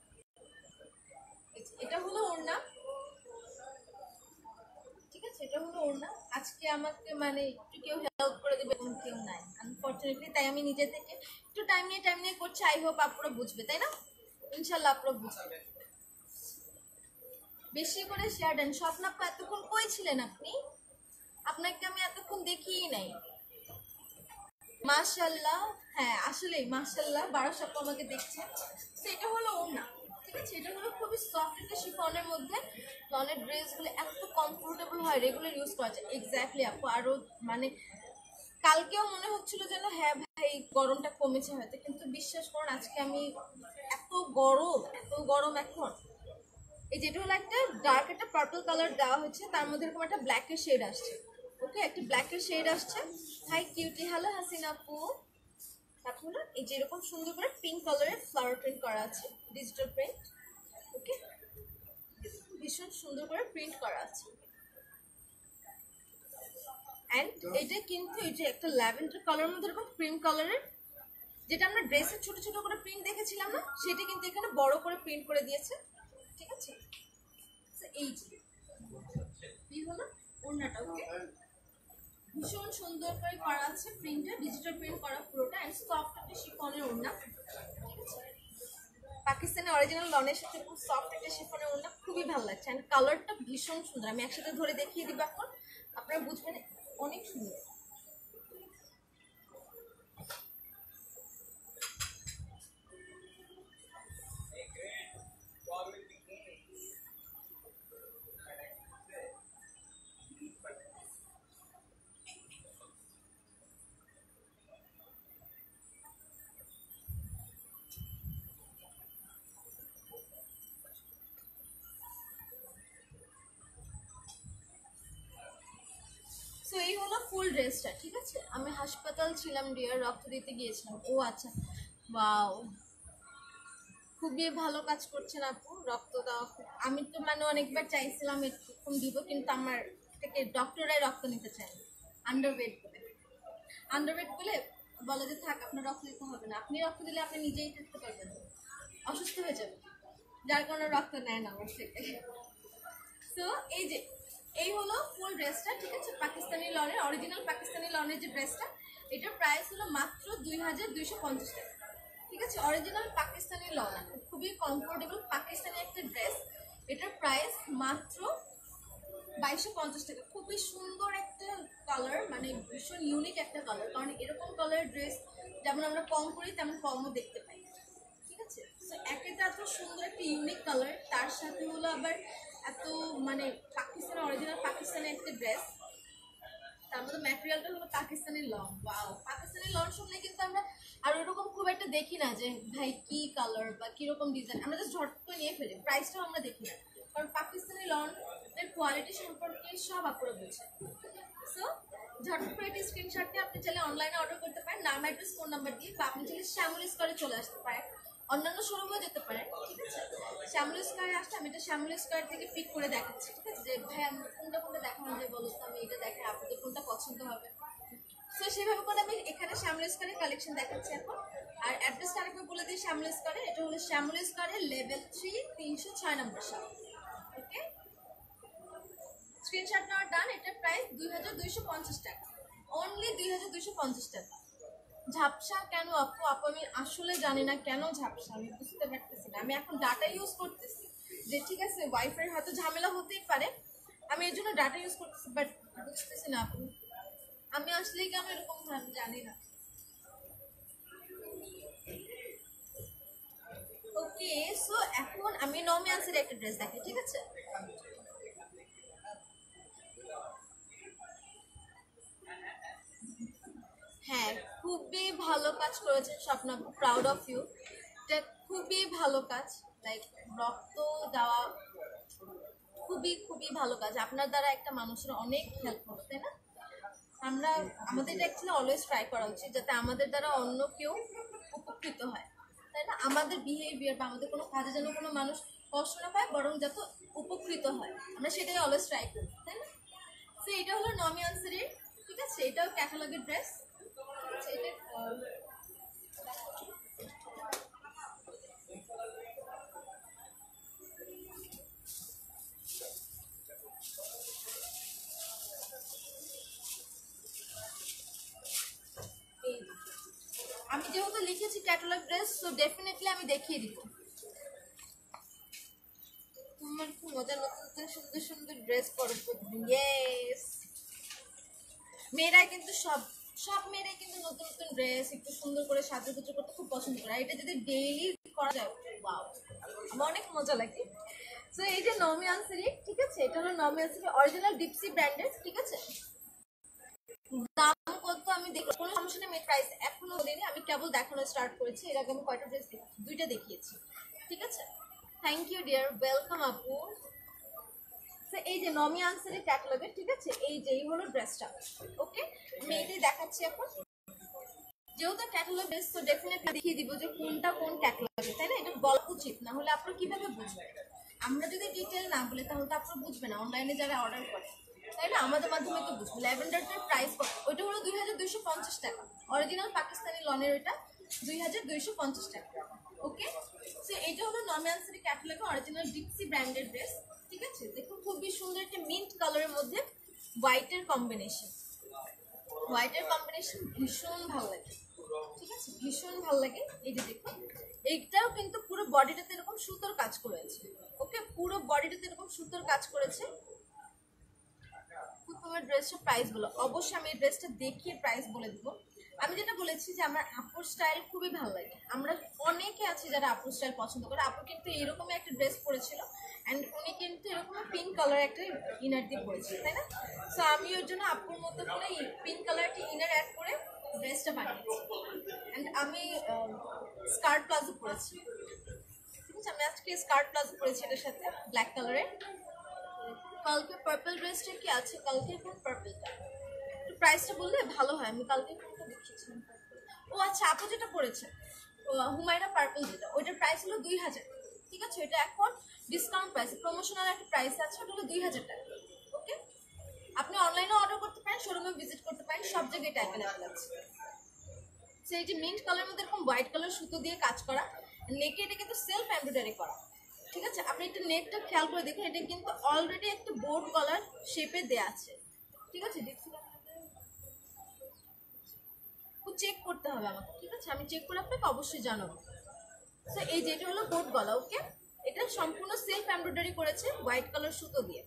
এটা হলো ওড়না, ঠিক আছে? এটা হলো ওড়না। আজকে আমাকে মানে একটু কেউ হেল্প করে দেবে এমন কেউ নাই আনফরচুনেটলি, তাই আমি নিজে থেকে একটু টাইম নিয়ে টাইম নিয়ে করছি। আই হোপ আপনারা বুঝবে, তাই না? ইনশাল্লাহ আপনারা বুঝবে। বেশি করে শেয়ার দেন। স্বপ্ন আপু এতক্ষণ কই ছিলেন আপনি? আপনাকে আমি এতক্ষণ দেখিই নাই। মাশাল্লাহ, হ্যাঁ আসলেই মাশাল্লাহ, বারোশো আপু আমাকে দেখছে। তো এটা হলো ওড়না, ঠিক আছে? এটা হলো খুবই সফট একটা শিফনের মধ্যে। লনের ড্রেসগুলো এত কমফোর্টেবল হয়, রেগুলার ইউজ করা যায়। এক্স্যাক্টলি আপু, আরো মানে কালকেও মনে হচ্ছিল যেন হ্যাঁ ভাই গরমটা কমেছে হয়তো, কিন্তু বিশ্বাস করুন আজকে আমি এত গরম, এত গরম এখন। এই যেটা হলো একটা ডার্ক একটা পার্পল কালার দেওয়া হয়েছে, তার মধ্যে এরকম একটা ব্ল্যাকের শেড আসছে, ওকে? একটা ব্ল্যাকের শেড আসছে। হাই কিউটি, হ্যালো হাসিনা আপু। তারপর হলো এই যে এরকম সুন্দর করে পিঙ্ক কালারের ফ্লাওয়ার প্রিন্ট করা আছে, ডিজিটাল প্রিন্ট, ওকে? ভীষণ সুন্দর করে প্রিন্ট করা আছে। অ্যান্ড এটা কিন্তু এই যে একটা ল্যাভেন্ডার কালারের মধ্যে এরকম ক্রিম কালারের, যেটা আমরা ড্রেসের ছোট ছোট করে প্রিন্ট দেখেছিলাম না, সেটা কিন্তু এখানে বড় করে প্রিন্ট করে দিয়েছে, ঠিক আছে? এই যে এই হলো ওড়নাটা, ওকে? ভীষণ সুন্দর করে করা আছে প্রিন্টটা, ডিজিটাল প্রিন্ট করা পুরোটা, এন্ড সফট একটা শিফনের ওড়না, ঠিক আছে? পাকিস্তানি অরিজিনাল লনের সাথে খুব সফট একটা শিফনের ওড়না, খুবই ভালো লাগছে। এন্ড কালারটা ভীষণ সুন্দর, আমি একসাথে ধরে দেখিয়ে দিব এখন, আপনারা বুঝবেন অনেক সুন্দর। সো এই হলো ফুল ড্রেসটা, ঠিক আছে? আমি হাসপাতাল ছিলাম ডিয়ার, রক্ত দিতে গিয়েছিলাম। ও আচ্ছা, ওয়াও, খুবই ভালো কাজ করছেন আপু, রক্ত দেওয়া। আমি তো মানে অনেকবার চাইছিলাম এরকম দিব, কিন্তু আমার থেকে ডক্টররাই রক্ত নিতে চায়, আন্ডারওয়েট বলে। আন্ডারওয়েট বলে বলে যে থাক আপনার রক্ত দিতে হবে না, আপনি রক্ত দিলে আপনি নিজেই থাকতে পারবেন, অসুস্থ হয়ে যাবেন, যার কারণে রক্ত নেয় না আমার থেকে। তো এই যে এই হলো ফুল ড্রেসটা, ঠিক আছে? পাকিস্তানি লনের, অরিজিনাল পাকিস্তানি লনের যে ড্রেসটা, এটার প্রাইস হলো মাত্র দুই হাজার দুইশো পঞ্চাশ টাকা, ঠিক আছে? অরিজিনাল পাকিস্তানি লন, খুবই কমফোর্টেবল পাকিস্তানি একটা ড্রেস। এটার প্রাইস মাত্র বাইশশো পঞ্চাশ টাকা। খুবই সুন্দর একটা কালার, মানে ভীষণ ইউনিক একটা কালার, কারণ এরকম কালার ড্রেস যেমন আমরা কম করি তেমন কমও দেখতে পাই, ঠিক আছে? তো একেটা এত সুন্দর একটা ইউনিক কালার, তার সাথে হলো আবার এত মানে পাকিস্তানি অরিজিনাল পাকিস্তানি একটা ড্রেস, তার মধ্যে ম্যাটেরিয়ালটা হলো Pakistani lawn. Wow, Pakistani lawn শুনলে কিন্তু আমরা আর ওরকম খুব একটা দেখি না যে ভাই কি কালার বা কিরকম ডিজাইন, আমরা জাস্ট ঝট করে নিয়ে ফেলি, প্রাইসটাও আমরা দেখি না, কারণ পাকিস্তানি লন এর কোয়ালিটি সম্পর্কে সব আপনারা বুঝেন। সো ঝটপট করে একটি স্ক্রিনশট দিয়ে আপনি চাইলে অনলাইনে অর্ডার করতে পারেন, নাম অ্যাড্রেস ফোন নাম্বার দিয়ে, বা আপনি চাইলে শ্যামল স্কোয়ারে চলে আসতে পারেন, অন্যান্য শোরুমেও যেতে পারেন, ঠিক আছে? শ্যামল স্কোয়ারে আসলে আমি এটা শ্যামল স্কোয়ার থেকে পিক করে দেখাচ্ছি, ঠিক আছে? যে ভাই আমি কোনটা কোনটা দেখানো যায় বলো তো, আমি এটা দেখে আপনাদের কোনটা পছন্দ হবে। সো সেভাবে করে আমি এখানে শ্যামল স্কোয়ারের কালেকশন দেখাচ্ছি এখন। আর অ্যাড্রেসটা আরেকবার বলে দিই, শ্যামল স্কোয়ারে, এটা হলো শ্যামল স্কোয়ারের লেভেল থ্রি তিনশো ছয় নম্বর শপ, ওকে? স্ক্রিনশট নেওয়ার ডান। এটার প্রাইস দুই হাজার দুইশো পঞ্চাশ টাকা, অনলি দুই হাজার দুইশো পঞ্চাশ টাকা। ঝাপসা কেন আপু? আপু আমি আসলে জানি না কেন ঝাপসা, আমি বুঝতে পারতেছি না। আমি এখন ডাটা ইউজ করতেছি, যে ঠিক আছে ওয়াইফাই হয়তো ঝামেলা হতেই পারে, আমি এর জন্য ডাটা ইউজ করতেছি, বাট বুঝতেছি না আপু। আমি আসলে কেন এরকম হয় আমি জানি না। ওকে, সো এখন আমি নমিয়ান্সের একটা ড্রেস দেখাই, ঠিক আছে? হ্যাঁ, খুবই ভালো কাজ করেছেন স্বপ্না, প্রাউড অফ ইউ। এটা খুবই ভালো কাজ, লাইক রক্ত দেওয়া খুবই খুবই ভালো কাজ। আপনার দ্বারা একটা মানুষের অনেক হেল্প হবে, তাই না? আমরা আমাদের এটা অ্যাকচুয়ালি অলওয়েজ ট্রাই করা উচিত যাতে আমাদের দ্বারা অন্য কেউ উপকৃত হয়, তাই না? আমাদের বিহেভিয়ার বা আমাদের কোনো কাজে যেন কোনো মানুষ কষ্ট না পায়, বরং যাতে উপকৃত হয়, আমরা সেটাই অলওয়েজ ট্রাই করি, তাই না? তো এটা হলো নমি আনসারির, ঠিক আছে? এটাও ক্যাটালগের ড্রেস, ঠিক আছে? এটা আহ, এই আমি যেহেতু লিখেছি ক্যাটালগ ড্রেস, তো ডেফিনেটলি আমি দেখিয়ে দিব। তোমার খুব মজা, নতুন নতুন সুন্দর সুন্দর ড্রেস পরো প্রতিদিন। ইয়েস, মেয়েরা কিন্তু সব সব মেয়েরাই কিন্তু নতুন নতুন ড্রেস একটু সুন্দর করে সাজুগুজু করতে খুব পছন্দ করে। আর এটা যদি ডেইলি করা যায়, ওয়াও, আমার অনেক মজা লাগে। তো এই যে নমি আনসারি, ঠিক আছে? এটা হলো নমি আনসারি অরিজিনাল ডিপসি ব্র্যান্ডের, ঠিক আছে? দাম কত আমি দেখি, কোনো সমস্যা নেই, প্রাইস এখনো বলিনি, আমি কেবল দেখানো স্টার্ট করেছি। এর আগে আমি কয়টা ড্রেস দুইটা দেখিয়েছি, ঠিক আছে? থ্যাংক ইউ ডিয়ার, ওয়েলকাম আপু। তো এই যে নমি আনসারি ক্যাটালগের, ঠিক আছে? এই যে এই হলো ড্রেসটা, ওকে? আমি এটাই দেখাচ্ছি এখন। যেহেতু ক্যাটালগ ড্রেস, তো ডেফিনেটলি দেখিয়ে দিব যে কোনটা কোন ক্যাটালগে, তাই না? এটা বলা উচিত, না হলে আপনারা কিভাবে বুঝবেন? আমরা যদি ডিটেল না বলি তাহলে তো আপনারা বুঝবেন না, অনলাইনে যারা অর্ডার করে, তাই না? আমাদের মাধ্যমে তো বুঝবো। ল্যাভেন্ডারটার প্রাইস কত? ওইটা হলো দুই হাজার দুইশো পঞ্চাশ টাকা, অরিজিনাল পাকিস্তানি লনের, ওইটা দুই হাজার দুইশো পঞ্চাশ টাকা, ওকে? সো এইটা হলো নমি আনসারি ক্যাটালগে অরিজিনাল ডিপসি ব্র্যান্ডের ড্রেস, ঠিক আছে? দেখুন খুবই সুন্দর একটা মিন্ট কালারের মধ্যে হোয়াইটের কম্বিনেশন, হোয়াইটের কম্বিনেশন ভীষণ ভালো লাগে, ঠিক আছে? ভীষণ ভালো লাগে। এই যে দেখুন, এইটাও কিন্তু পুরো বডিটাতে এরকম সুতোর কাজ করেছে, ওকে? পুরো বডিটাতে এরকম সুতোর কাজ করেছে। তোমার ড্রেসটার প্রাইস বলো, অবশ্যই আমি এই ড্রেসটা দেখিয়ে প্রাইস বলে দিব। আমি যেটা বলেছি যে আমার আপুর স্টাইল খুবই ভালো লাগে, আমরা অনেকে আছি যারা আপুর স্টাইল পছন্দ করে। আপু কিন্তু এরকমই একটা ড্রেস পরেছিল, অ্যান্ড উনি কিন্তু এরকম পিঙ্ক কালার একটা ইনার দিয়ে পরেছিল, তাই না? সো আমি ওর জন্য আপুর মতো করে পিঙ্ক কালার একটা ইনার অ্যাড করে ড্রেসটা বানিয়েছি। অ্যান্ড আমি স্কার্ট প্লাজো পরেছি, ঠিক আছে? আমি আজকে স্কার্ট প্লাজো পরেছি এটার সাথে, ব্ল্যাক কালারের। কালকে পার্পল ড্রেসটা কি আছে? কালকে এখন পার্পলটা প্রাইসটা বললে ভালো হয়, আমি কালকে কোনটা দেখিয়েছিলাম। ও আচ্ছা, আপু যেটা পড়েছে হুমায়রা পার্পল, যেটা ওইটার প্রাইস হলো দুই হাজার, ঠিক আছে? এটা এখন ডিসকাউন্ট প্রাইস, প্রমোশনাল একটা প্রাইস আছে, ওটা হলো দুই হাজার টাকা, ওকে? আপনি অনলাইনে অর্ডার করতে পারেন, শোরুমে ভিজিট করতে পারেন, সব জায়গায় এটা অ্যাভেলেবেল আছে। সেই যে মিন্ট কালারের মধ্যে এরকম হোয়াইট কালার সুতো দিয়ে কাজ করা, নেকে এটা কিন্তু সেলফ এমব্রয়ডারি করা, ঠিক আছে? আপনি একটু নেটটা খেয়াল করে দেখুন, এটা কিন্তু অলরেডি একটা বোর্ড কলার শেপে দেয়া আছে, ঠিক আছে? চেক করতে হবে আমাকে, ঠিক আছে? আমি চেক করে আপনাকে অবশ্যই জানাবো। তো এই যে এটা হলো বোর্ড গলা, ওকে? এটা সম্পূর্ণ সেলফ এমব্রয়ডারি করেছে হোয়াইট কালার সুতো দিয়ে।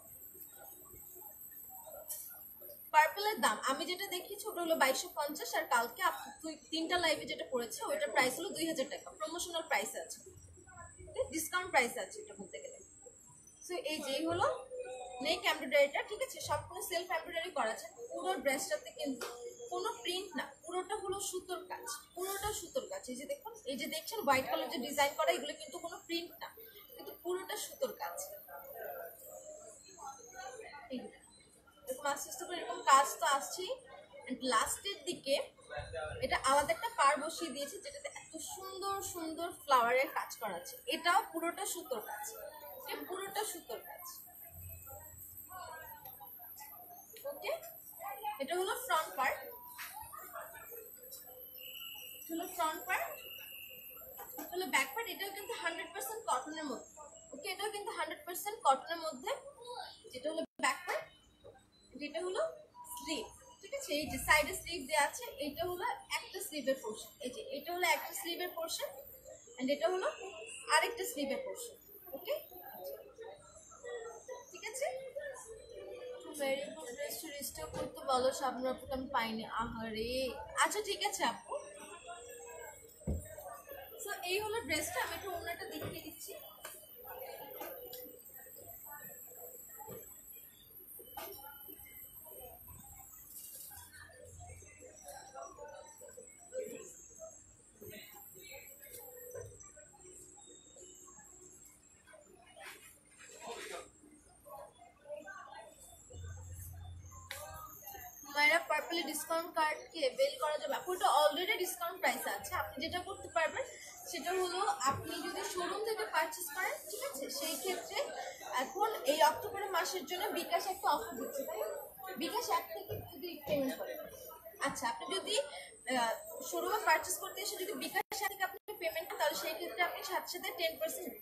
পার্পলের দাম আমি যেটা দেখিয়েছি ওটা হলো বাইশশো পঞ্চাশ, আর কালকে তুই তিনটা লাইভে যেটা পড়েছে ওইটার প্রাইস হলো দুই হাজার টাকা, প্রমোশনাল প্রাইস আছে, ডিসকাউন্ট প্রাইস আছে এটা বলতে গেলে। সো এই যেই হলো নেক এমব্রয়ডারিটা, ঠিক আছে? সম্পূর্ণ সেলফ এমব্রয়ডারি করা আছে, পুরো ড্রেসটাতে কিন্তু কোনো প্রিন্ট না, পুরোটা হলো সুতোর কাজ, পুরোটা সুতোর কাজ। এই যে দেখুন, এই যে দেখছেন হোয়াইট কালার যে ডিজাইন করা, এগুলো কিন্তু কোনো প্রিন্ট না, কিন্তু পুরোটা সুতোর কাজ। এরকম আস্তে আস্তে করে এরকম কাজ তো আসছেই, অ্যান্ড লাস্টের দিকে এটা আলাদা একটা পার বসিয়ে দিয়েছে, যেটাতে এত সুন্দর সুন্দর ফ্লাওয়ারের কাজ করা আছে, এটাও পুরোটা সুতোর কাজ, পুরোটা সুতোর কাজ, ওকে? এটা হলো ফ্রন্ট পার্ট, হলো ফ্রন্ট পার্ট, হলো ব্যাক পার্ট। এটাও কিন্তু হান্ড্রেড পার্সেন্ট কটনের মধ্যে, ওকে? এটাও কিন্তু হান্ড্রেড পার্সেন্ট কটনের মধ্যে, যেটা হলো ব্যাক পার্ট, যেটা হলো স্লিভ, ঠিক ঠিক আছে, এই যে সাইডে স্লিভ দেওয়া আছে, এইটা হলো একটা স্লিভের পোর্শন, এই যে এটা হলো একটা স্লিভের পোর্শন এন্ড এটা হলো আরেকটা স্লিভের পোর্শন। ওকে, ঠিক আছে। Very good, dress to restock করতে বলো, সামনে আপুকে আমি পাইনি, আহারে। আচ্ছা ঠিক আছে আপু, সো এই হলো ড্রেসটা, আমি একটু ওড়নাটা দেখিয়ে দিচ্ছি। মায়েরা পার্পলে ডিসকাউন্ট কার্ড কি বেল করা যাবে? আপুটা অলরেডি ডিসকাউন্ট প্রাইস আছে। আপনি যেটা করতে পারবেন সেটা হলো, আপনি যদি শোরুম থেকে পারচেস করেন, ঠিক আছে, সেই ক্ষেত্রে এখন এই অক্টোবর মাসের জন্য বিকাশ একটা অফার দিচ্ছে, তাই বিকাশ এক থেকে যদি পেমেন্ট করেন, আচ্ছা আপনি যদি শোরুমে পারচেস করতে এসে যদি বিকাশ থেকে আপনি পেমেন্ট করেন, তাহলে সেই ক্ষেত্রে আপনি সাথে সাথে টেন পার্সেন্ট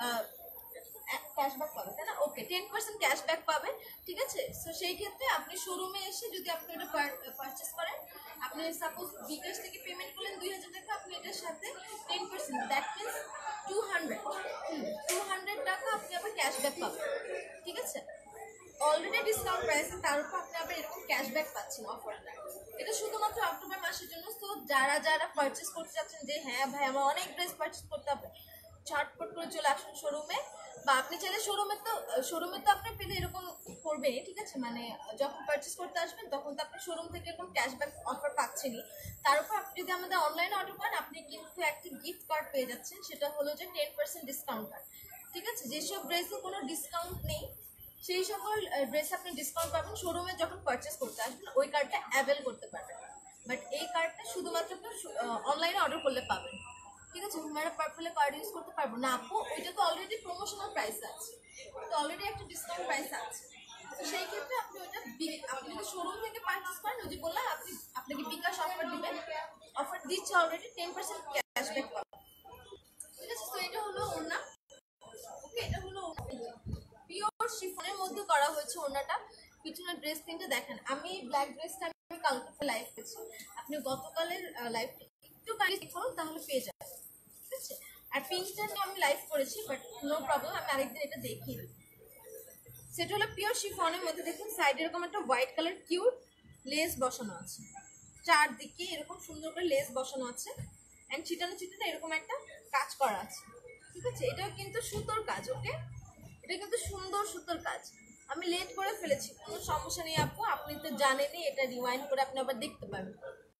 ক্যাশব্যাক পাবেন, তাই না? ওকে, টেন পার্সেন্ট ক্যাশব্যাক পাবেন, ঠিক আছে। সো সেই ক্ষেত্রে আপনি শোরুমে এসে যদি আপনি এটা পারচেস করেন, আপনি সাপোজ বিকাশ থেকে পেমেন্ট করলেন দুই হাজার টাকা, আপনি এটার সাথে ten percent, that means two hundred two hundred টাকা আপনি আবার ক্যাশব্যাক পাবেন, ঠিক আছে। অলরেডি ডিসকাউন্ট প্রাইসে তার উপর আপনি আবার এরকম ক্যাশব্যাক পাচ্ছেন অফারটা। এটা শুধুমাত্র অক্টোবর মাসের জন্য। তো যারা যারা পারচেস করতে চাচ্ছেন যে হ্যাঁ ভাই আমার অনেক ড্রেস পারচেস করতে হবে, ঝটপট করে চলে আসুন শোরুমে, বা আপনি চাইলে শোরুমে তো শোরুমে তো আপনি পেলে এরকম করবে, ঠিক আছে, মানে যখন পারচেস করতে আসবেন তখন তো আপনি শোরুম থেকে এরকম ক্যাশব্যাক অফার পাচ্ছেনই। তার উপর আপনি যদি আমাদের অনলাইনে অর্ডার করেন, আপনি কিন্তু একটা গিফট কার্ড পেয়ে যাচ্ছেন, সেটা হলো যে টেন পার্সেন্ট ডিসকাউন্ট কার্ড, ঠিক আছে। যেসব ড্রেসে কোনো ডিসকাউন্ট নেই সেই সকল ড্রেস আপনি ডিসকাউন্ট পাবেন শোরুমে যখন পারচেস করতে আসবেন, ওই কার্ডটা অ্যাভেল করতে পারবেন। বাট এই কার্ডটা শুধুমাত্র আপনি অনলাইনে অর্ডার করলে পাবেন, ঠিক আছে। হুমায়রা পার্পলে কার্ড ইউজ করতে পারবো না আপু, ওইটা তো অলরেডি প্রমোশনাল প্রাইস আছে, তো অলরেডি একটা ডিসকাউন্ট প্রাইস আছে। তো সেই ক্ষেত্রে আপনি ওইটা আপনি যদি শোরুম থেকে পারচেস করেন, ওই যে বললাম আপনি আপনাকে বিকাশ অফার দিবেন, অফার দিচ্ছে অলরেডি, টেন পার্সেন্ট ক্যাশব্যাক পাবেন, ঠিক আছে। তো এটা হলো ওড়না, ওকে, এটা হলো পিওর শিফনের মধ্যে করা হয়েছে ওড়নাটা। পিছনের ড্রেস তিনটে দেখেন, আমি ব্ল্যাক ড্রেসটা আমি কালকে লাইভ করেছি, আপনি গতকালের লাইভটা একটু কাইন্ডলি করুন তাহলে পেয়ে যাবেন, ঠিক আছে। আর পিঙ্কটা নিয়ে আমি লাইভ করেছি, বাট নো প্রবলেম, আমি আরেকদিন এটা দেখিয়ে দিই। সেটা হলো পিওর শিফনের মধ্যে, দেখুন সাইডে এরকম একটা হোয়াইট কালার কিউট লেস বসানো আছে, চারদিকে এরকম সুন্দর করে লেস বসানো আছে, অ্যান্ড ছিটানো ছিটানো এরকম একটা কাজ করা আছে, ঠিক আছে। এটাও কিন্তু সুতোর কাজ, ওকে, এটা কিন্তু সুন্দর সুতোর কাজ। আমি লেট করে ফেলেছি, কোনো সমস্যা নেই আপু, আপনি তো জানেনই, এটা রিওয়াইন্ড করে আপনি আবার দেখতে পাবেন।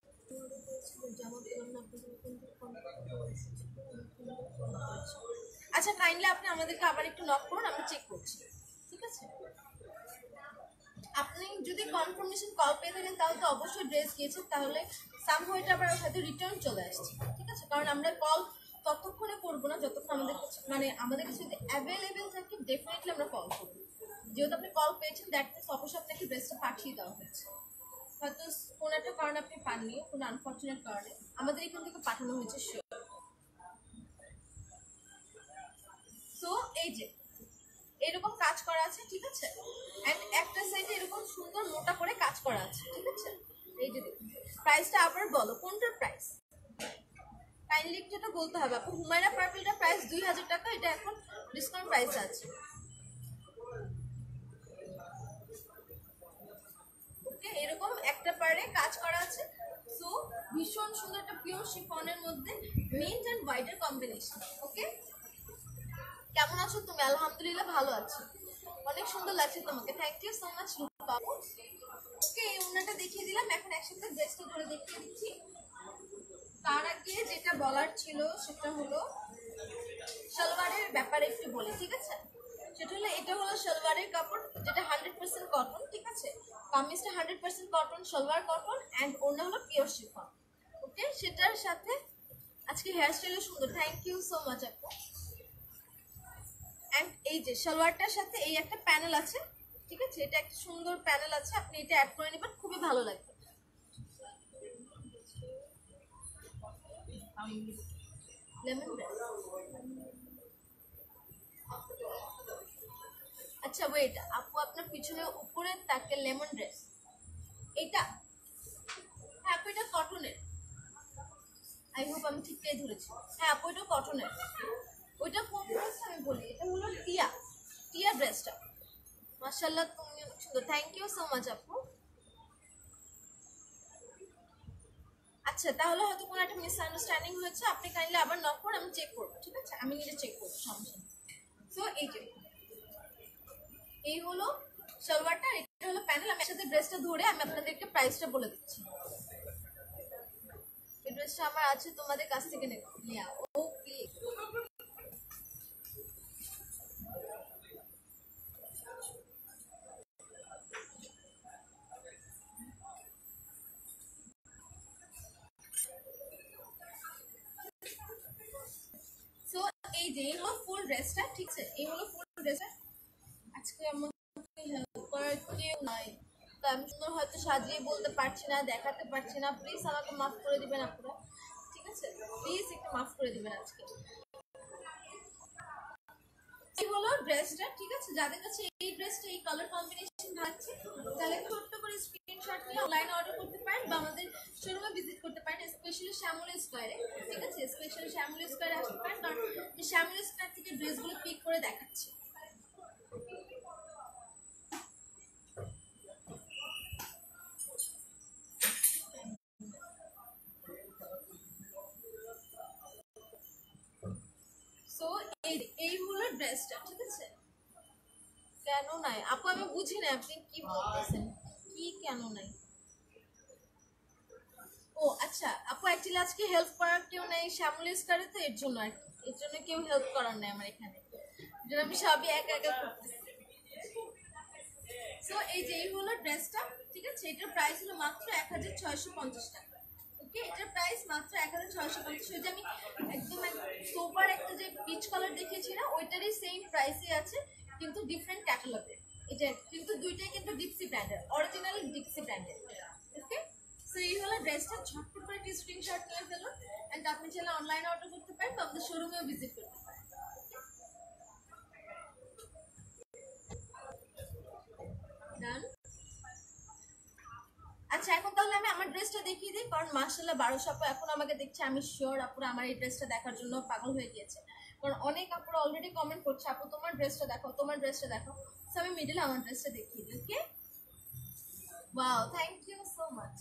আচ্ছা কাইন্ডলি আপনি আমাদেরকে আবার একটু নক করুন, আমি চেক করছি, ঠিক আছে। আপনি যদি কনফার্মেশন কল পেয়ে থাকেন তাহলে তো অবশ্যই ড্রেস গিয়েছেন, তাহলে সামহাও এটা আবার হয়তো রিটার্ন চলে আসছে, ঠিক আছে। কারণ আমরা কল ততক্ষণে করবো না যতক্ষণ আমাদের কাছে মানে আমাদের কাছে যদি অ্যাভেলেবেল থাকে, ডেফিনেটলি আমরা কল করবো। যেহেতু আপনি কল পেয়েছেন, দ্যাট মিনস অবশ্যই আপনাকে ড্রেসটা পাঠিয়ে দেওয়া হয়েছে। হয়তো কোনো একটা কারণে আপনি পাননি, কোনো আনফর্চুনেট কারণে আমাদের এখান থেকে পাঠানো হয়েছে, শিওর। সো এই যে এরকম কাজ করা আছে, ঠিক আছে, এন্ড একটা সাইডে এরকম সুন্দর মোটা করে কাজ করা আছে, ঠিক আছে। এই যে দেখুন, প্রাইসটা আবার বলো কোনটার প্রাইস, কাইন্ডলি একটু বলতে হবে আপু। হুমায়রা পার্পলটা প্রাইস দুই হাজার টাকা, এটা এখন ডিসকাউন্ট প্রাইস আছে, ওকে। এরকম একটা পারে কাজ করা আছে, সো ভীষণ সুন্দর একটা পিওর শিফনের মধ্যে মিন্ট এন্ড হোয়াইটের কম্বিনেশন, ওকে। কেমন আছো তুমি? আলহামদুলিল্লাহ ভালো আছি, অনেক সুন্দর লাগছে তোমাকে, thank you so much Rupa. Okay, এই ওড়নাটা দেখিয়ে দিলাম, এখন একসাথে ড্রেসটা ধরে দেখিয়ে দিচ্ছি। তার আগে যেটা বলার ছিল সেটা হলো সালোয়ারের ব্যাপারে একটু বলি, ঠিক আছে। সেটা হলো এটা হলো সালোয়ারের কাপড়, যেটা হান্ড্রেড পার্সেন্ট কটন, ঠিক আছে। কামিজটা hundred percent cotton, salwar cotton, and ওড়না হলো পিওর শিফন, ওকে। সেটার সাথে আজকে হেয়ার স্টাইলও সুন্দর, থ্যাংক ইউ সো মাচ আপু। অ্যান্ড এই যে সালোয়ারটার সাথে এই একটা প্যানেল আছে, ঠিক আছে, এটা একটা সুন্দর প্যানেল আছে, আপনি এটা অ্যাড করে নেবেন, খুবই ভালো লাগবে। লেমন গ্রাস, আচ্ছা ওয়েট আপু, আপনার পিছনে উপরে তাকে লেমন ড্রেস, এটা হ্যাঁ আপু এটা কটনের, আই হোপ আমি ঠিকই ধরেছি। হ্যাঁ আপু এটা কটনের। ওইটা কোন ড্রেস আমি বলি, এটা হলো টিয়া, টিয়া ড্রেসটা। মাশাআল্লাহ তুমি অনেক সুন্দর, থ্যাংক ইউ সো মাচ আপু। আচ্ছা তাহলে হয়তো কোনো একটা মিসআন্ডারস্ট্যান্ডিং হয়েছে, আপনি কাইন্ডলি আবার নক করুন, আমি চেক করবো, ঠিক আছে? আমি নিজে চেক করবো, সমস্যা নেই। সো এই যে এই হলো সালোয়ারটা, এটা হলো প্যানেল। আমি একসাথে ড্রেসটা ধরে আমি আপনাদেরকে প্রাইসটা বলে দিচ্ছি। এই ড্রেসটা আমার আছে তোমাদের কাছ থেকে নেওয়া। ওকে সো এই যে এই হলো ফুল ড্রেসটা, ঠিক আছে? এই হলো ফুল ড্রেসটা। আজকে আমাকে হেল্প করার কেউ নাই, তো আমি সুন্দর হয়তো সাজিয়ে বলতে পারছি না, দেখাতে পারছি না, প্লিজ আমাকে মাফ করে দিবেন আপনারা, ঠিক আছে? প্লিজ একটু মাফ করে দিবেন আজকে। এই হলো ড্রেসটা, ঠিক আছে? যাদের কাছে এই ড্রেসটা এই কালার কম্বিনেশন থাকছে তাহলে ছোট্ট করে স্ক্রিনশট নিয়ে অনলাইনে অর্ডার করতে পারেন বা আমাদের শোরুমে ভিজিট করতে পারেন, স্পেশালি শ্যামলী স্কয়ারে, ঠিক আছে? স্পেশালি শ্যামলী স্কয়ারে আসতে পারেন, কারণ শ্যামলী স্কয়ার থেকে ড্রেসগুলো পিক করে দেখাচ্ছি। সো এই এই হলো ড্রেসটা, ঠিক আছে? কেন নাই আপু আমি বুঝি না আপনি কি বলতেছেন, কি কেন নাই? ও আচ্ছা আপু অ্যাকচুয়ালি আজকে হেল্প করার কেউ নেই শ্যামলী স্কয়ারে, তো এর জন্য আর কি, এর জন্য কেউ হেল্প করার নেই আমার এখানে, যেন আমি সবই একা একা করতেছি। সো এই যে এই হলো ড্রেসটা, ঠিক আছে? এটার প্রাইস হলো মাত্র এক হাজার ছয়শো পঞ্চাশ টাকা। ওকে এটার প্রাইস মাত্র এক হাজার ছয়শো পঞ্চাশ। ওই যে আমি একদম সোবার একটা যে পিচ কালার দেখিয়েছি না, ওইটারই সেম প্রাইসই আছে কিন্তু ডিফারেন্ট ক্যাটালগের। এটা কিন্তু দুইটাই কিন্তু ডিক্সি ব্র্যান্ডের, অরিজিনাল ডিক্সি ব্র্যান্ডের। ওকে সো এই হলো ড্রেসটা, ঝটপট করে একটি স্ক্রিনশট নিয়ে ফেলুন, অ্যান্ড আপনি চাইলে অনলাইনে অর্ডার করতে পারেন বা আমাদের শোরুমেও ভিজিট করতে পারেন। ডান। আচ্ছা এখন তাহলে আমি আমার ড্রেসটা দেখিয়ে দিই, কারণ মাশাআল্লাহ বারোশো আপু এখন আমাকে দেখছে, আমি শিওর আপুরা আমার এই ড্রেসটা দেখার জন্য পাগল হয়ে গিয়েছে, কারণ অনেক আপুরা অলরেডি কমেন্ট করছে আপু তোমার ড্রেসটা দেখো, তোমার ড্রেসটা দেখো। সো আমি মিডিলে আমার ড্রেসটা দেখিয়ে দিই। Okay wow thank you so much.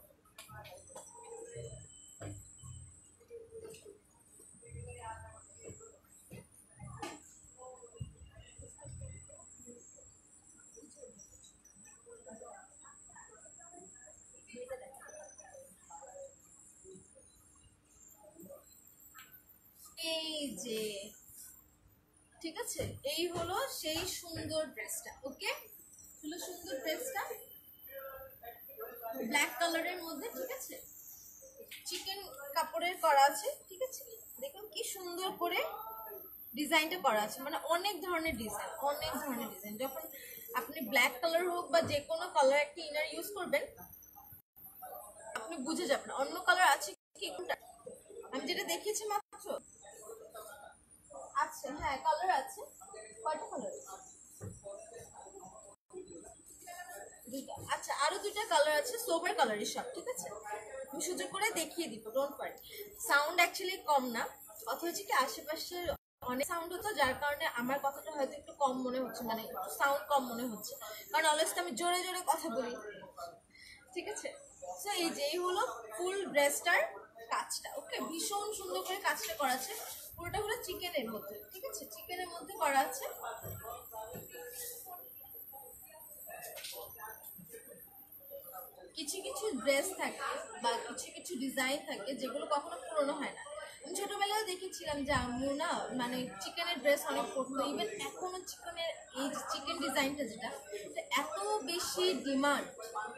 এই যে ঠিক আছে এই হলো সেই সুন্দর ড্রেসটা। ওকে হলো সুন্দর ড্রেসটা ব্ল্যাক কালারের মধ্যে, ঠিক আছে? চিকেন কাপড়ের করা আছে, ঠিক আছে? দেখুন কি সুন্দর করে ডিজাইনটা করা আছে, মানে অনেক ধরনের ডিজাইন, অনেক ধরনের ডিজাইন। যখন আপনি ব্ল্যাক কালার হোক বা যে কোনো কালার একটা ইনার ইউজ করবেন আপনি বুঝে যাবেন অন্য কালার আছে কি কোনটা। আমি যেটা দেখিয়েছি মাত্র, আচ্ছা হ্যাঁ কালার আছে, কয়টা কালার? দুইটা। আচ্ছা আরো দুইটা কালার আছে, সোবার কালারের সব, ঠিক আছে? আমি সুযোগ করে দেখিয়ে দিব, ডোন্ট ওয়ারি। সাউন্ড অ্যাকচুয়ালি কম না, কথা হচ্ছে কি আশেপাশে অনেক সাউন্ড হতো যার কারণে আমার কথাটা হয়তো একটু কম মনে হচ্ছে, মানে সাউন্ড কম মনে হচ্ছে, কারণ অলওয়েজ তো আমি জোরে জোরে কথা বলি, ঠিক আছে? সো এই যে এই হলো ফুল ড্রেসটার কাজটা। ওকে ভীষণ সুন্দর করে কাজটা করা আছে, পুরোটা হলো চিকেনের মধ্যে, ঠিক আছে? চিকেনের মধ্যে করা আছে। কিছু কিছু ড্রেস থাকে বা কিছু কিছু ডিজাইন থাকে যেগুলো কখনো পুরনো হয় না। আমি ছোটবেলায় দেখেছিলাম যে আম্মু না মানে চিকেনের ড্রেস অনেক পরতো, ইভেন এখনো চিকেনের এই চিকেন ডিজাইনটা যেটা এত বেশি ডিমান্ড,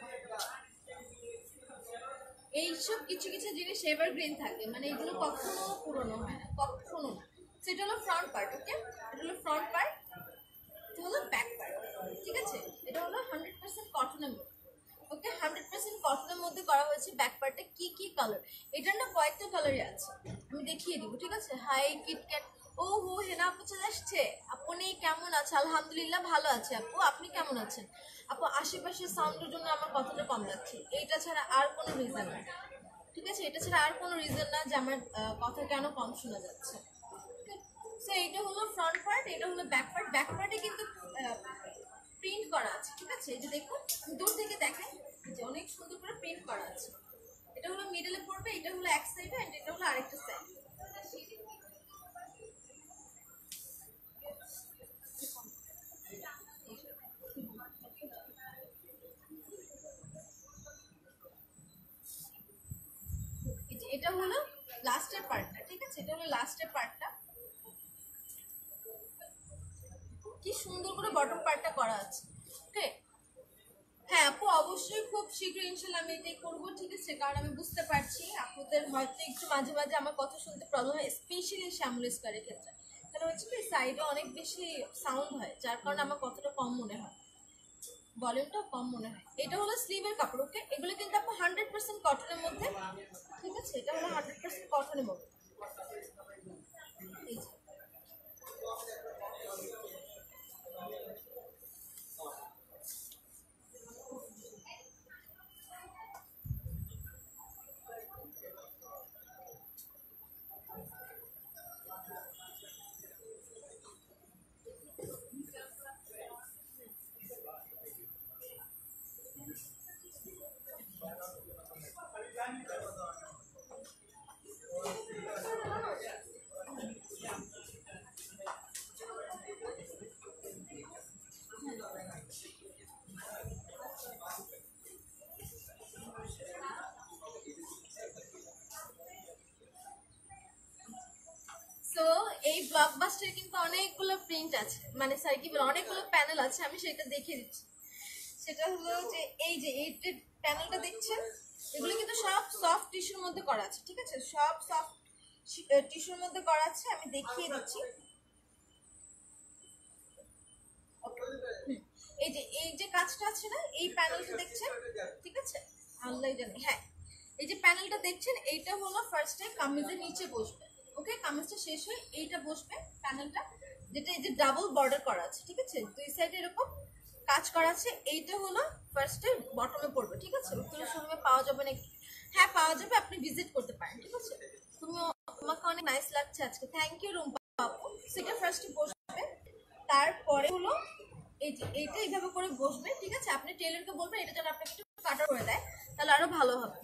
এইসব কিছু কিছু জিনিস এভারগ্রিন থাকে, মানে এগুলো কখনো পুরনো হয় না, কখনো না। সেটা হলো ফ্রন্ট পার্ট। ওকে এটা হলো ফ্রন্ট পার্ট, এটা হলো ব্যাক পার্ট, ঠিক আছে? এটা হলো হান্ড্রেড পার্সেন্ট কটনের মধ্যে। ওকে হান্ড্রেড পার্সেন্ট কটনের মধ্যে করা হয়েছে। ব্যাক পার্টে কি কি কালার, এটার না কয়েকটা কালারই আছে, আমি দেখিয়ে দিব, ঠিক আছে? হাই কিটক্যাট ও হো, হেনা আপু চলে আসছে। আপনি কেমন আছে? আলহামদুলিল্লাহ ভালো আছে আপু, আপনি কেমন আছেন? আপু আশেপাশে সাউন্ডের জন্য আমার কথাটা কম যাচ্ছে, এইটা ছাড়া আর কোনো রিজন না, ঠিক আছে? এটা ছাড়া আর কোনো রিজন না যে আমার কথা কেন কম শোনা যাচ্ছে। সো এইটা হলো ফ্রন্ট পার্ট, এটা হলো ব্যাক পার্ট। ব্যাক পার্টে কিন্তু প্রিন্ট করা আছে, ঠিক আছে? এই যে দেখুন, দূর থেকে দেখাই যে অনেক সুন্দর করে প্রিন্ট করা আছে। এটা হলো মিডলে পড়বে, এটা হলো এক সাইডে, এন্ড এটা হলো আরেকটা সাইড। এটা হলো লাস্টের পার্টটা, ঠিক আছে? এটা হলো লাস্টের পার্টটা। কি সুন্দর করে বটম পার্টটা করা আছে। ওকে, হ্যাঁ আপু অবশ্যই খুব শীঘ্রই ইনশাল্লাহ আমি এটাই করবো, ঠিক আছে? কারণ আমি বুঝতে পারছি আপনাদের হয়তো একটু মাঝে মাঝে আমার কথা শুনতে প্রবলেম হয়, স্পেশালি শ্যামলি স্কয়ারের ক্ষেত্রে। কারণ হচ্ছে কি সাইডে অনেক বেশি সাউন্ড হয়, যার কারণে আমার কথাটা কম মনে হয়, ভলিউমটা কম মনে হয়। এটা হলো স্লিভের কাপড়। ওকে, এগুলো কিন্তু আপু হান্ড্রেড পার্সেন্ট কটনের মধ্যে, ঠিক আছে? এটা হলো হান্ড্রেড পার্সেন্ট কটনের মধ্যে। এই যে তো এই ব্লকবাস্টারে কিন্তু অনেকগুলো প্রিন্ট আছে, মানে সরি কি বলে অনেকগুলো প্যানেল আছে, আমি সেটা দেখিয়ে দিচ্ছি। সেটা হলো যে এই যে এই প্যানেলটা দেখছেন, এগুলো কিন্তু সব সফট টিস্যুর মধ্যে করা আছে, ঠিক আছে? সব সফট টিস্যুর মধ্যে করা আছে, আমি দেখিয়ে দিচ্ছি। এই যে এই যে কাজটা আছে না, এই প্যানেলটা দেখছেন, ঠিক আছে? আল্লাহ জানে। হ্যাঁ, এই যে প্যানেলটা দেখছেন, এইটা হলো ফার্স্টে কামিজের নিচে বসবে। ওকে, কামিজটা শেষ হয়ে এইটা বসবে প্যানেলটা, যেটা এই যে ডাবল বর্ডার করা আছে, ঠিক আছে? দুই সাইডে এরকম কাজ করা আছে। এইটা হলো ফার্স্টে বটমে পড়বে, ঠিক আছে? উত্তর শোরুমে পাওয়া যাবে নাকি? হ্যাঁ পাওয়া যাবে, আপনি ভিজিট করতে পারেন, ঠিক আছে? তুমি, তোমাকে অনেক নাইস লাগছে আজকে, থ্যাংক ইউ রুম্পা আপু। সেটা ফার্স্টে বসবে, তারপরে হলো এই যে এইটা এইভাবে করে বসবে, ঠিক আছে? আপনি টেলারকে বলবেন এটা যেন আপনাকে একটু কাটা করে দেয়, তাহলে আরো ভালো হবে।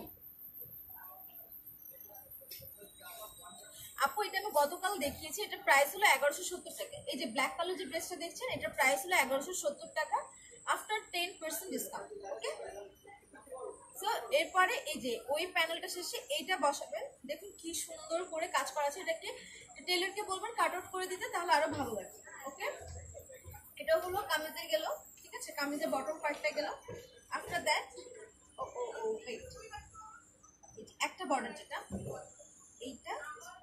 আপু এটা আমি গতকাল দেখিয়েছি, এটা প্রাইস হলো এগারোশো সত্তর টাকা। এই যে ব্ল্যাক কালার যে ড্রেসটা দেখছেন, এটা প্রাইস হলো এগারোশো সত্তর টাকা after ten percent discount. Okay, so এরপরে এই যে ওই প্যানেলটা শেষে এইটা বসাবেন, দেখুন কি সুন্দর করে কাজ করা আছে। এটাকে টেলারকে বলবেন কাট আউট করে দিতে, তাহলে আরো ভালো লাগবে। ওকে, এটা হলো কামিজে গেল, ঠিক আছে? কামিজের বটম পার্টটা গেল। আফটার দ্যাট ও ও ও ওয়েট, একটা বর্ডার যেটা এইটা,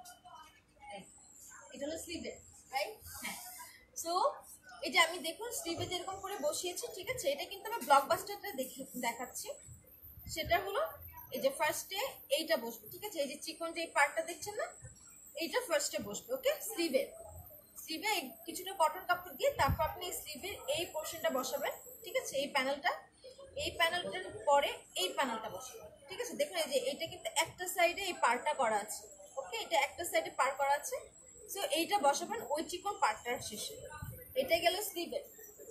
এটা হলো স্লিভে, রাইট? হ্যাঁ, সো এই যে আমি দেখুন স্লিভে যেরকম করে বসিয়েছি, ঠিক আছে? এটা কিন্তু আমি ব্লকবাস্টারটা দেখে দেখাচ্ছি। সেটা হলো এই যে ফার্স্টে এইটা বসবে, ঠিক আছে? এই যে চিকন যে পার্টটা দেখছেন না, এইটা ফার্স্টে বসবে। ওকে, স্লিভের স্লিভে কিছুটা কটন কাপড় দিয়ে তারপর আপনি স্লিভের এই পোর্শনটা বসাবেন, ঠিক আছে? এই প্যানেলটা, এই প্যানেলটার পরে এই প্যানেলটা বসাবেন, ঠিক আছে? দেখুন এই যে এইটা কিন্তু একটা সাইডে এই পার্টটা করা আছে। ওকে, এটা একটা সাইডে পার করা আছে। সো এইটা বসাবেন ওই চিকন পার্টটার শেষে। এটা গেল স্লিভের।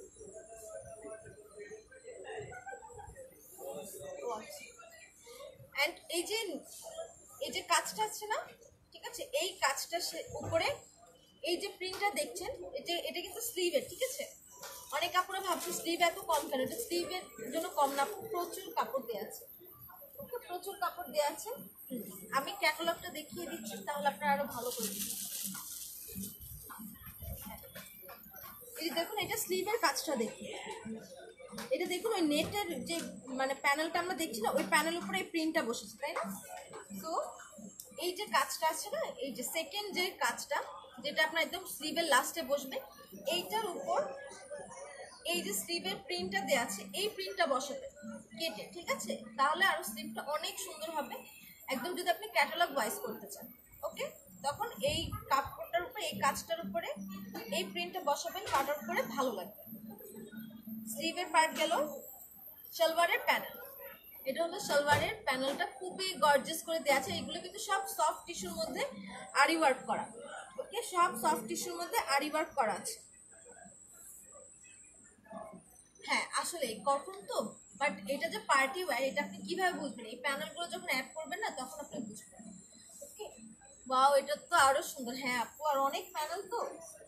অ্যান্ড এই যে এই যে কাজটা আছে না, ঠিক আছে? এই কাজটা উপরে এই যে প্রিন্টটা দেখছেন, এটা এটা কিন্তু স্লিভের, ঠিক আছে? অনেক কাপড়ে ভাবছো স্লিভ এত কম কেন, এটা স্লিভের জন্য কম না, প্রচুর কাপড় দেওয়া আছে, প্রচুর কাপড় দেওয়া আছে। আমি ক্যাটালগটা দেখিয়ে দিচ্ছি, তাহলে আপনারা আরো ভালো করে দিচ্ছি। এই দেখুন, এটা স্লিভের কাজটা দেখুন, এটা দেখুন ওই নেটের যে মানে প্যানেলটা আমরা দেখছি না, ওই প্যানেল উপরে এই প্রিন্টটা বসেছে, তাই না? তো এই যে কাজটা আছে না, এই যে সেকেন্ড যে কাজটা, যেটা আপনার একদম স্লিভের লাস্টে বসবে, এইটার উপর এই যে স্লিভের প্রিন্টটা দেওয়া আছে, এই প্রিন্টটা বসাবে কেটে, ঠিক আছে? তাহলে আরো স্লিভটা অনেক সুন্দর হবে, একদম যদি আপনি ক্যাটালগ ওয়াইজ করতে চান। ওকে, তখন এই কাপড়টার উপর এই কাজটার বসাবেন কাট আউট করে, ভালো লাগবে। স্লিভের পার্ট গেল। সালোয়ারের প্যানেল, এটা হলো সালোয়ারের প্যানেলটা, খুবই গর্জিয়াস করে দেওয়া আছে। এগুলো কিন্তু সব সফট টিস্যুর মধ্যে আরি ওয়ার্ক করা। ওকে, সব সফট টিস্যুর মধ্যে আরি ওয়ার্ক করা আছে। হ্যাঁ আসলে কটন তো, বাট এটা যে পার্টি ওয়্যার এটা আপনি কিভাবে বুঝবেন? এই প্যানেলগুলো যখন অ্যাড করবেন না তখন আপনি বুঝবেন। ওকে, ওয়াও এটা তো আরো সুন্দর। হ্যাঁ আপু, আর অনেক প্যানেল তো।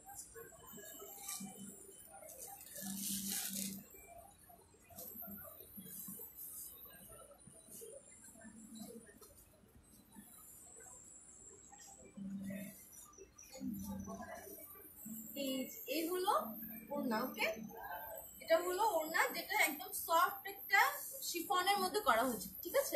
এই হলো ওড়না। ওকে, এটা হলো ওড়না, যেটা একদম সফট একটা শিফনের মধ্যে করা হয়েছে। ঠিক আছে,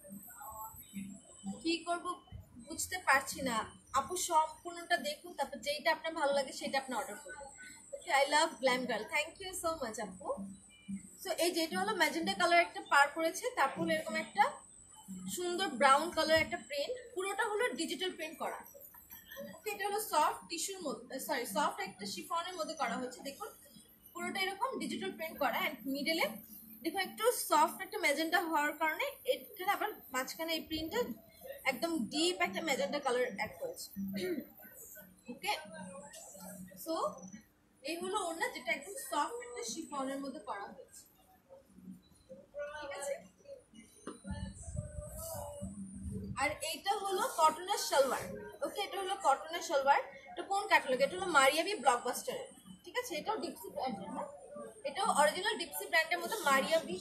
কি করব বুঝতে পারছি না আপু, সম্পূর্ণটা দেখুন, তারপর যেইটা আপনার ভালো লাগে সেটা আপনি অর্ডার করবেন। Okay, I love glam girl, thank you so much আপু। সো এই যেটা হলো ম্যাজেন্টা কালার একটা পার করেছে, তারপর এরকম একটা সুন্দর ব্রাউন কালার একটা প্রিন্ট, পুরোটা হলো ডিজিটাল প্রিন্ট করা। এটা হলো সফট টিস্যুর মধ্যে, সরি সফট একটা শিফনের মধ্যে করা হয়েছে। দেখুন পুরোটা এরকম ডিজিটাল প্রিন্ট করা, এন্ড মিডলে দেখুন একটু সফট একটা ম্যাজেন্টা হওয়ার কারণে এখানে আবার মাঝখানে এই প্রিন্টটা একদম ডিপ একটা ম্যাজেন্টা কালার অ্যাড করেছে। ওকে, সো এই হলো ওড়না, যেটা একদম সফট একটা শিফনের মধ্যে করা হয়েছে। ঠিক আছে, আর এইটা হলো কটনের সালোয়ার। ওকে, এটা হলো কটনের সালোয়ার। এটা কোন ক্যাটালগ? এটা হলো মারিয়াবি ব্লকবাস্টারের। ঠিক আছে, এটাও ডিপসি ব্র্যান্ডের না, এটাও অরিজিনাল ডিপসি ব্র্যান্ডের মধ্যে মারিয়াবি।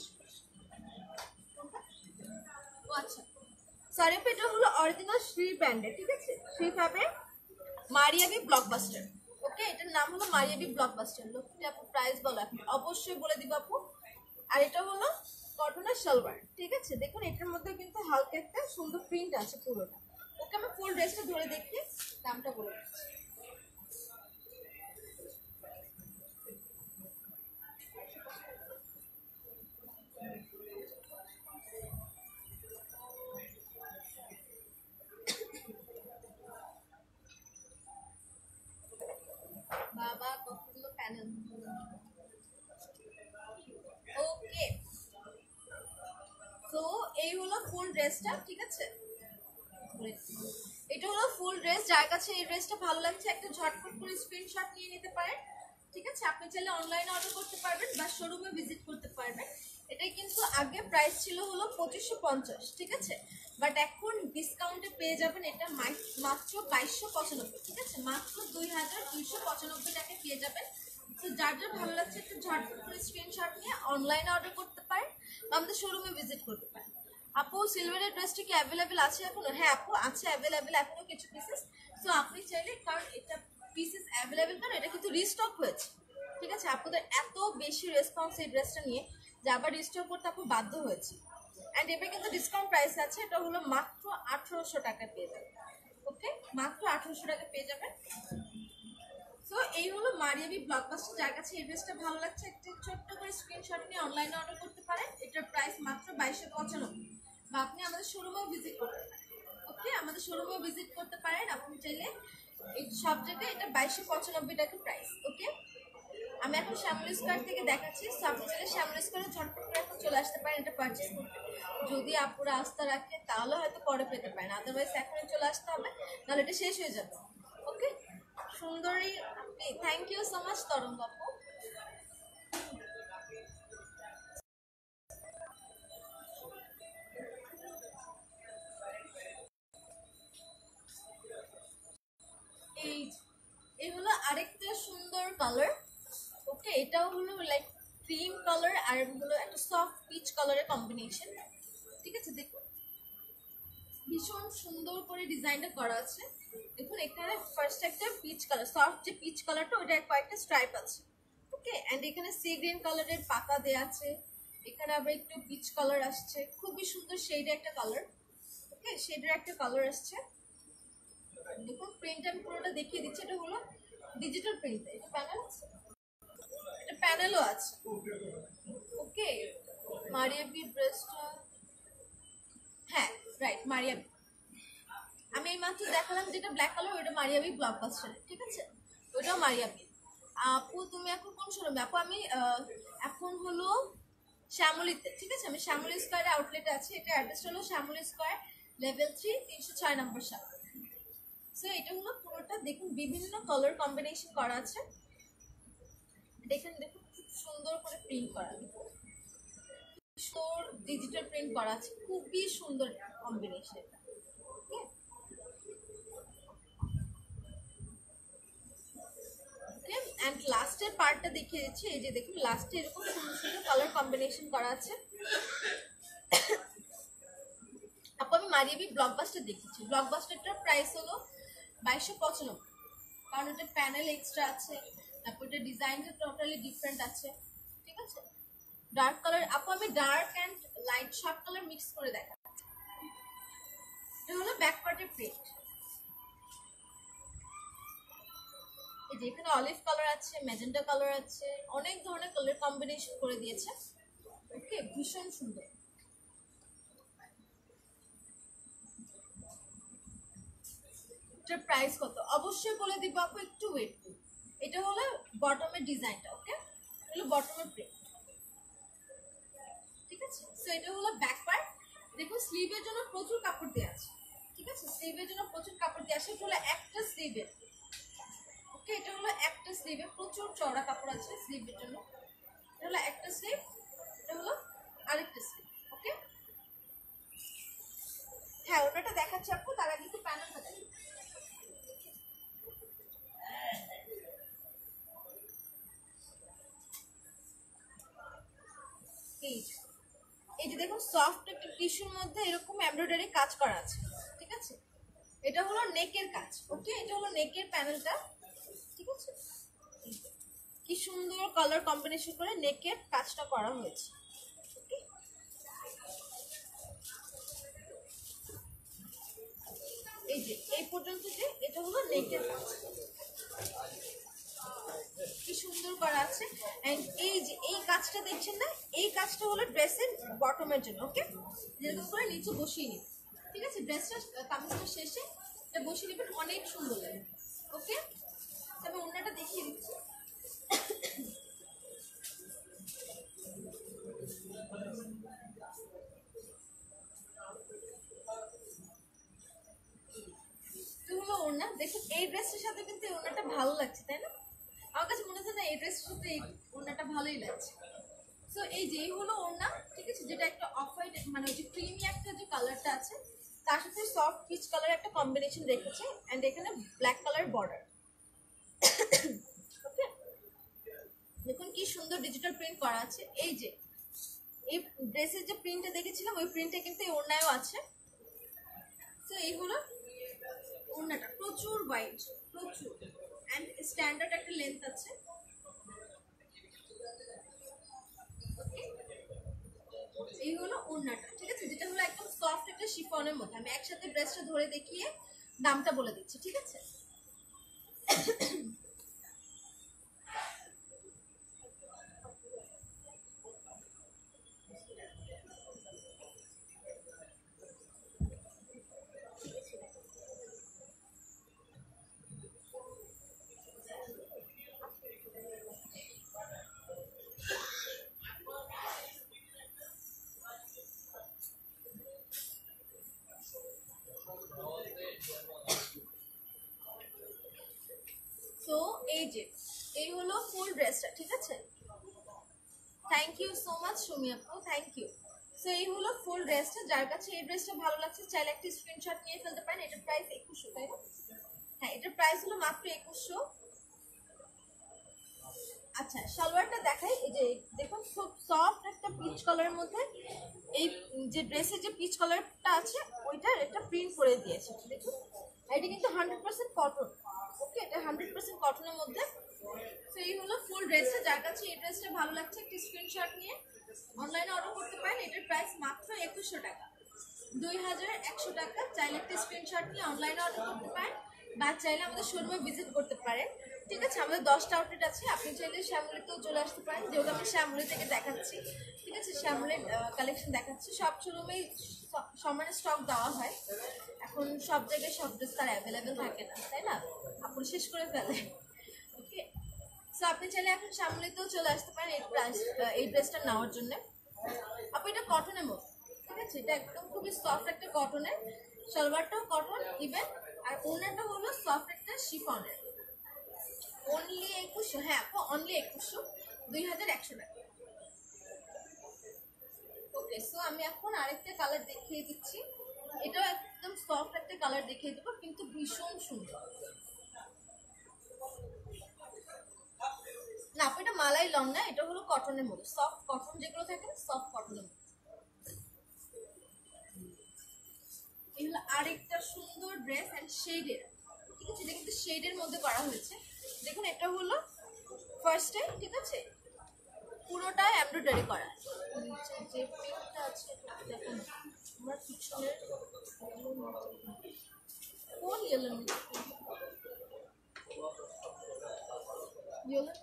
ও আচ্ছা, সরি এটা হলো অরিজিনাল শ্রী ব্র্যান্ডের। ঠিক আছে, Shree fabric Maria B blockbuster. Okay, এটার নাম হলো মারিয়াবি ব্লকবাস্টার। লক্ষ্মী আপু প্রাইস বলো এখন, অবশ্যই বলে দিব আপু। আর এটা হলো কটনের সালোয়ার। ঠিক আছে, দেখুন এটার মধ্যে কিন্তু হালকা একটা সুন্দর প্রিন্ট আছে পুরোটা। ওকে, আমি ফুল ড্রেসটা ধরে দেখি, দামটা বলে দিচ্ছি। বাবা কতগুলো প্যানেল। ওকে, তো এই হলো ফুল ড্রেসটা। ঠিক আছে, এটা হলো ফুল ড্রেস। যার কাছে এই ড্রেসটা ভালো লাগছে একটা ঝটপট করে স্ক্রিনশট নিয়ে নিতে পারেন। ঠিক আছে, আপনি চাইলে অনলাইনে অর্ডার করতে পারবেন বা শোরুমে ভিজিট করতে পারবেন। এটাই কিন্তু আগে প্রাইস ছিল হলো পঁচিশশো পঞ্চাশ। ঠিক আছে, বাট এখন ডিসকাউন্টে পেয়ে যাবেন এটা মাত্র বাইশশো পঁচানব্বই। ঠিক আছে, মাত্র দুই হাজার দুইশো পঁচানব্বই টাকায় পেয়ে যাবেন। তো যার যার ভালো লাগছে একটু ঝটপট করে স্ক্রিনশট নিয়ে অনলাইনে অর্ডার করতে পারেন বা আমাদের শোরুমে ভিজিট করতে পারেন। আপু সিলভারের ড্রেসটা কি অ্যাভেলেবেল আছে এখনো? হ্যাঁ আপু আছে, অ্যাভেলেবেল এখনো কিছু পিসেস। সো আপনি চাইলে, কারণ এটা পিসেস অ্যাভেলেবেল, কারণ এটা কিন্তু রিস্টক হয়েছে। ঠিক আছে, আপনাদের এত বেশি রেসপন্স এই ড্রেসটা নিয়ে যে আবার রিস্টক করতে আপু বাধ্য হয়েছে। অ্যান্ড এটা কিন্তু ডিসকাউন্ট প্রাইস আছে, এটা হলো মাত্র আঠারোশো টাকা পেয়ে যাবেন। ওকে, মাত্র আঠারোশো টাকা পেয়ে যাবেন। সো এই হলো মারিয়াবি ব্লকবাস্টার। যার কাছে এই ড্রেসটা ভালো লাগছে একটা ছোট্ট করে স্ক্রিনশট নিয়ে অনলাইনে অর্ডার করতে পারেন। এটার প্রাইস মাত্র বাইশশো পঁচানব্বই, বা আপনি আমাদের শোরুমেও ভিজিট করতে পারেন। ওকে, আমাদের শোরুমেও ভিজিট করতে পারেন আপনি চাইলে। এই সব জায়গায় এটা বাইশশো পঁচানব্বই টাকা প্রাইস। ওকে, আমি এখন শ্যামলি স্কোয়ার থেকে দেখাচ্ছি। সো আপনি চাইলে শ্যামলি স্কোয়ারে ঝটপট করে এখন চলে আসতে পারেন এটা পারচেস করতে। যদি আপুরা আস্থা রাখে তাহলে হয়তো পরে পেতে পারেন, আদারওয়াইজ এখনই চলে আসতে হবে, নাহলে এটা শেষ হয়ে যাবে। ওকে, সুন্দরী, থ্যাংক ইউ সো মাচ তরঙ্গ আপু। এই এই হলো আরেকটা সুন্দর কালার। ওকে, এটাও হলো লাইক ক্রিম কালার আর হলো একটা সফট পিচ কালারের কম্বিনেশন। ঠিক আছে, দেখুন ভীষণ সুন্দর করে ডিজাইনটা করা আছে। দেখুন এখানে ফার্স্ট একটা পিচ কালার, সফট যে পিচ কালারটা ওটা কয়েকটা স্ট্রাইপ আছে। ওকে, অ্যান্ড এখানে সি গ্রিন কালারের পাতা দেওয়া আছে। এখানে আবার একটু পিচ কালার আসছে, খুবই সুন্দর শেডের একটা কালার। ওকে, শেডের একটা কালার আসছে। দেখুন প্রিন্ট আমি পুরোটা দেখিয়ে দিচ্ছি। এটা হলো ডিজিটাল প্রিন্ট, এটা প্যানেল আছে, এটা প্যানেলও আছে। ওকে, মারিয়াবি ড্রেসটা, হ্যাঁ রাইট মারিয়াবি। আমি এই মাত্র দেখালাম যেটা ব্ল্যাক কালার, ওইটা মারিয়াবি ব্লকবাস্টার। ঠিক আছে, ওইটাও মারিয়াবি। আপু তুমি এখন কোন শোরুমে? আপু আমি এখন হলো শ্যামলীতে, ঠিক আছে? আমি শ্যামলী স্কোয়ারে আউটলেটে আছি। এটা অ্যাড্রেস হলো শ্যামলী স্কোয়ার লেভেল থ্রি তিনশো ছয় নম্বর শপ। সো এটা হলো পুরোটা দেখুন বিভিন্ন কালার কম্বিনেশন করা আছে। দেখেন দেখুন খুব সুন্দর করে প্রিন্ট করা, সুন্দর ডিজিটাল প্রিন্ট করা আছে, খুবই সুন্দর কম্বিনেশন এটা। ওকে, অ্যান্ড লাস্টের পার্টটা দেখিয়ে দিচ্ছি। এই যে দেখুন লাস্টে এরকম সুন্দর সুন্দর কালার কম্বিনেশন করা আছে। আপু আমি মারিয়াবি ব্লকবাস্টার দেখেছি। ব্লকবাস্টারটার প্রাইস হলো বাইশশো পঁচানব্বই, কারণ এটা প্যানেল এক্সট্রা আছে, তারপর এটা ডিজাইনটা টোটালি ডিফারেন্ট আছে, ঠিক আছে? ডার্ক কালার, আপু আমি ডার্ক অ্যান্ড লাইট সব কালার মিক্স করে দেখাচ্ছি। এটা হলো ব্যাক পার্টের প্রিন্ট। এই যে এখানে অলিভ কালার আছে, ম্যাজেন্টা কালার আছে, অনেক ধরনের কালার কম্বিনেশন করে দিয়েছে। ওকে, ভীষণ সুন্দর। এটার প্রাইস কত অবশ্যই বলে দিব আপু, একটু ওয়েট করুন। এটা হলো বটমের ডিজাইনটা। ওকে, হলো বটমের প্রিন্ট, ঠিক আছে? সো এটা হলো ব্যাক পার্ট। দেখুন স্লিভের জন্য প্রচুর কাপড় দেওয়া আছে, ঠিক আছে? স্লিভের জন্য প্রচুর কাপড় দেওয়া আছে। এটা হলো একটা স্লিভের। ওকে, এটা হলো একটা স্লিভে প্রচুর চওড়া কাপড় আছে স্লিভের জন্য। এটা হলো একটা স্লিভ, এটা হলো আরেকটা স্লিভ। ওকে, হ্যাঁ ওনাটা দেখাচ্ছি আপু, তার আগে একটু প্যানেলটা দেখি। এই যে এই যে দেখুন সফট একটা টিস্যুর মধ্যে এরকম এমব্রয়ডারি কাজ করা আছে, ঠিক আছে? এটা হলো নেকের কাজ। ওকে, এটা হলো নেকের প্যানেলটা, ঠিক আছে? কি সুন্দর কালার কম্বিনেশন করে নেকের কাজটা করা হয়েছে। ওকে, এই যে এই পর্যন্ত যে এটা হলো নেকের কাজ, কি সুন্দর করা আছে। এন্ড এই যে এই কাজটা দেখছেন না, এই কাজটা হলো ড্রেসের বটমের জন্য। ওকে, যেরকম করে নিচে বসিয়ে নিন, ঠিক আছে? ড্রেসটা কামিজটা শেষে এটা বসিয়ে নেবেন, অনেক সুন্দর লাগে। ওকে, তবে অন্যটা দেখিয়ে দিচ্ছি। তো হলো ওড়না, দেখুন এই ড্রেসের সাথে কিন্তু এই ওড়নাটা ভালো লাগছে, তাই না? আমার কাছে মনে হচ্ছে না এই ড্রেসের সাথে এই ওড়নাটা ভালোই লাগছে। সো এই যে এই হলো ওড়না, ঠিক আছে? যেটা একটা অফ হোয়াইট মানে ওই যে ক্রিমি একটা যে কালারটা আছে, তার সাথে সফট পিচ কালার একটা কম্বিনেশন রেখেছে, এন্ড এখানে ব্ল্যাক কালার বর্ডার। ওকে, দেখুন কি সুন্দর ডিজিটাল প্রিন্ট করা আছে। এই যে এই ড্রেসের যে প্রিন্টটা দেখেছিলাম ওই প্রিন্টটা কিন্তু এই ওড়নায়ও আছে। তো এই হলো ওড়নাটা, প্রচুর হোয়াইট, প্রচুর এন্ড স্ট্যান্ডার্ড একটা লেন্থ আছে। এই হলো ওড়নাটা, ঠিক আছে? যেটা হলো একদম সফট একটা শিফনের মধ্যে। আমি একসাথে ড্রেসটা ধরে দেখিয়ে দামটা বলে দিচ্ছি, ঠিক আছে? তো এই যে এই হলো ফুল ড্রেসটা, ঠিক আছে? Thank you so much Sumi আপু, থ্যাংক ইউ। সো এই হলো ফুল ড্রেসটা। যার কাছে এই ড্রেসটা ভালো লাগছে চাইলে একটা স্ক্রিনশট নিয়ে ফেলতে পারেন। এটার প্রাইস একুশশো, তাই না? হ্যাঁ, এটার প্রাইস হলো মাত্র একুশশো। আচ্ছা, সালোয়ারটা দেখাই। এই যে দেখুন খুব সফট একটা পিচ কালারের মধ্যে এই যে ড্রেসের যে পিচ কালারটা আছে ওইটার একটা প্রিন্ট করে দিয়েছে, দেখুন। এটা কিন্তু হান্ড্রেড পার্সেন্ট কটন। ওকে, এটা হান্ড্রেড পার্সেন্ট কটনের মধ্যে। তো এই হলো ফুল ড্রেসটা। যার কাছে এই ড্রেসটা ভালো লাগছে একটা স্ক্রিনশট নিয়ে অনলাইনে অর্ডার করতে পারেন। এটার প্রাইস মাত্র একুশশো টাকা, দুই হাজার একশো টাকা। চাইলে একটা স্ক্রিনশট নিয়ে অনলাইনে অর্ডার করতে পারেন বা চাইলে আমাদের শোরুমে ভিজিট করতে পারেন, ঠিক আছে? আমাদের দশটা আউটলেট আছে, আপনি চাইলে শ্যামলীতেও চলে আসতে পারেন, যেহেতু আমি শ্যামলী থেকে দেখাচ্ছি, ঠিক আছে? শ্যামলীর কালেকশন দেখাচ্ছি। সব শোরুমেই সমানে স্টক দেওয়া হয়, এখন সব জায়গায় সব ড্রেস তার অ্যাভেলেবেল থাকে না, তাই না? আপনি শেষ করে ফেলে। ওকে, সো আপনি চাইলে এখন শ্যামলীতেও চলে আসতে পারেন এই প্রাইস এই ড্রেসটা নেওয়ার জন্য। আপু এটা কটনের মধ্যে, ঠিক আছে, এটা একদম খুবই সফট একটা কটনের, সালোয়ারটাও কটন ইভেন, আর ওনাটা হলো সফট একটা শিফনের। অনলি একুশশো, হ্যাঁ আপু অনলি একুশশো, দুই হাজার একশো টাকা। ওকে, সো আমি এখন আরেকটা কালার দেখিয়ে দিচ্ছি, এটাও একদম সফট একটা কালার দেখিয়ে দেবো, কিন্তু ভীষণ সুন্দর। না আপু এটা মালাই লং না, এটা হলো কটনের মধ্যে, সফট কটন যেগুলো থাকে সফট কটনের মধ্যে। এই হলো আরেকটা সুন্দর ড্রেস এন্ড শেডের, ঠিক আছে, এটা কিন্তু শেডের মধ্যে করা হয়েছে। দেখুন এটা হলো ফার্স্টে, ঠিক আছে, পুরোটা এমব্রয়ডারি করা, নিচে যে প্রিন্টটা আছে দেখুন, আমার পিছনের কোন ইয়েলো ইয়েলো